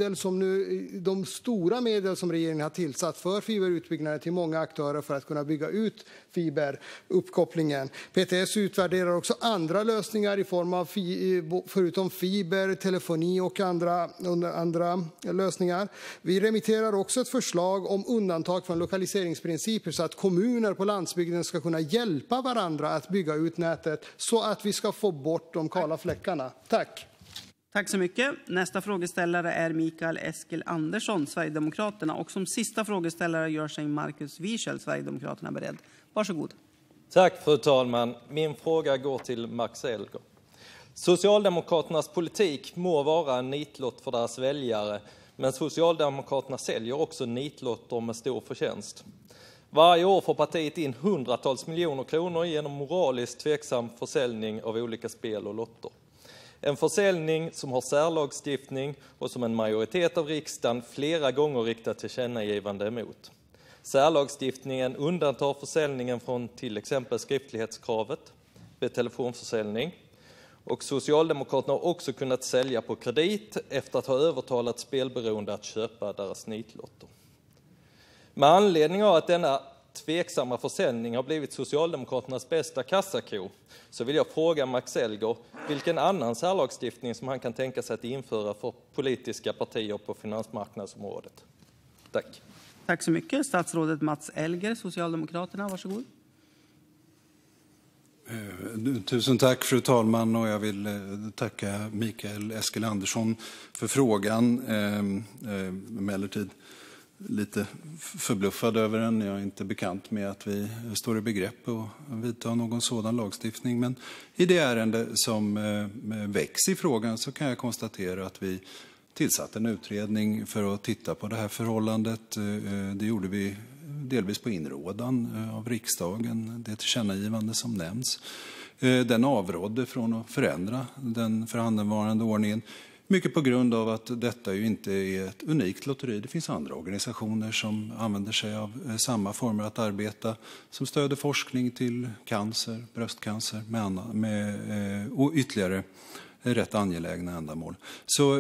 de stora medel som regeringen har tillsatt för fiberutbyggnaden till många aktörer för att kunna bygga ut fiberuppkopplingen. PTS utvärderar också andra lösningar i form av förutom fiber, telefoni och andra lösningar. Vi remitterar också ett förslag om undantag från lokaliseringsprinciper så att kommuner på landsbygden ska kunna hjälpa varandra att bygga ut nätet så att vi ska få bort de kala fläckarna. Tack. Tack så mycket. Nästa frågeställare är Mikael Eskilandersson, Sverigedemokraterna. Och som sista frågeställare gör sig Markus Wiechel, Sverigedemokraterna, beredd. Varsågod. Tack, fru talman. Min fråga går till Max Elger. Socialdemokraternas politik må vara en nitlott för deras väljare, men Socialdemokraterna säljer också nitlotter med stor förtjänst. Varje år får partiet in hundratals miljoner kronor genom moraliskt tveksam försäljning av olika spel och lotter. En försäljning som har särlagstiftning och som en majoritet av riksdagen flera gånger riktat tillkännagivande emot. Särlagstiftningen undantar försäljningen från till exempel skriftlighetskravet vid telefonförsäljning. Och Socialdemokraterna har också kunnat sälja på kredit efter att ha övertalat spelberoende att köpa deras nitlotter. Med anledning av att denna tveksamma försäljning har blivit Socialdemokraternas bästa kassako så vill jag fråga Max Elger vilken annan särlagstiftning som han kan tänka sig att införa för politiska partier på finansmarknadsområdet. Tack. Tack så mycket. Statsrådet Mats Elger, Socialdemokraterna. Varsågod. Tusen tack, fru talman, och jag vill tacka Mikael Eskilandersson för frågan. Emellertid lite förbluffad över den. Jag är inte bekant med att vi står i begrepp att vidta någon sådan lagstiftning. Men i det ärende som väcks i frågan så kan jag konstatera att vi tillsatte en utredning för att titta på det här förhållandet. Det gjorde vi delvis på inrådan av riksdagen, det tillkännagivande som nämns. Den avrådde från att förändra den förhandenvarande ordningen. Mycket på grund av att detta ju inte är ett unikt lotteri. Det finns andra organisationer som använder sig av samma former att arbeta, som stöder forskning till cancer, bröstcancer och ytterligare rätt angelägna ändamål. Så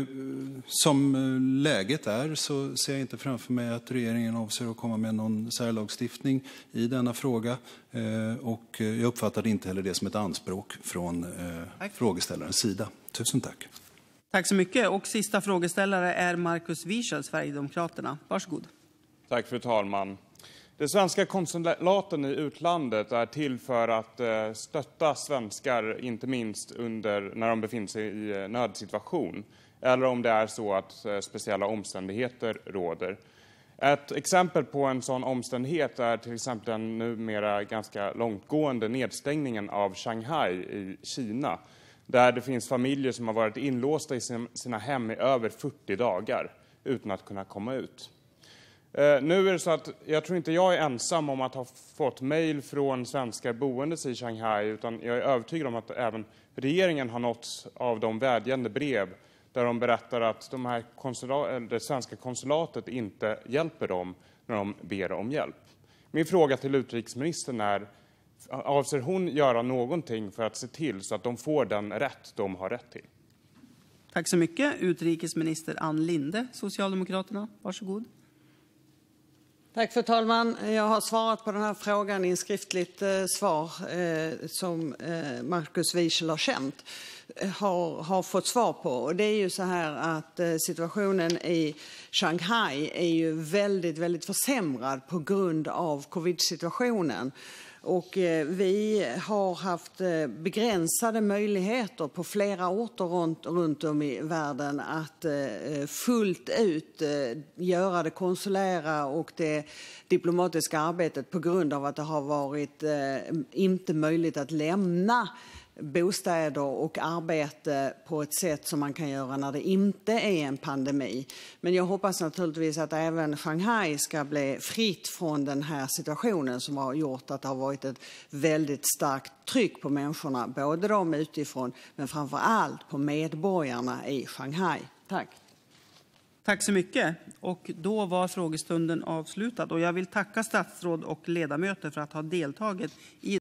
som läget är så ser jag inte framför mig att regeringen avser att komma med någon särlagstiftning i denna fråga. Och jag uppfattar inte heller det som ett anspråk från frågeställarens sida. Tusen tack. Tack så mycket. Och sista frågeställare är Markus Wiechel, Sverigedemokraterna. Varsågod. Tack, fru talman. De svenska konsulaten i utlandet är till för att stötta svenskar, inte minst när de befinner sig i nödsituation, eller om det är så att speciella omständigheter råder. Ett exempel på en sån omständighet är till exempel den numera ganska långtgående nedstängningen av Shanghai i Kina, där det finns familjer som har varit inlåsta i sina hem i över 40 dagar utan att kunna komma ut. Nu är det så att jag tror inte jag är ensam om att ha fått mejl från svenskar boendes i Shanghai, utan jag är övertygad om att även regeringen har nåtts av de vädjande brev där de berättar att det svenska konsulatet inte hjälper dem när de ber om hjälp. Min fråga till utrikesministern är: avser hon göra någonting för att se till så att de får den rätt de har rätt till? Tack så mycket. Utrikesminister Ann Linde, Socialdemokraterna. Varsågod. Tack, fru talman. Jag har svarat på den här frågan i en skriftligt svar som Markus Wiechel har fått svar på. Och det är ju så här att situationen i Shanghai är ju väldigt, väldigt försämrad på grund av covid-situationen. Och vi har haft begränsade möjligheter på flera orter runt om i världen att fullt ut göra det konsulära och det diplomatiska arbetet på grund av att det har varit inte möjligt att lämna bostäder och arbete på ett sätt som man kan göra när det inte är en pandemi. Men jag hoppas naturligtvis att även Shanghai ska bli fritt från den här situationen som har gjort att det har varit ett väldigt starkt tryck på människorna, både de utifrån men framför allt på medborgarna i Shanghai. Tack. Tack så mycket. Och då var frågestunden avslutad och jag vill tacka statsråd och ledamöter för att ha deltagit i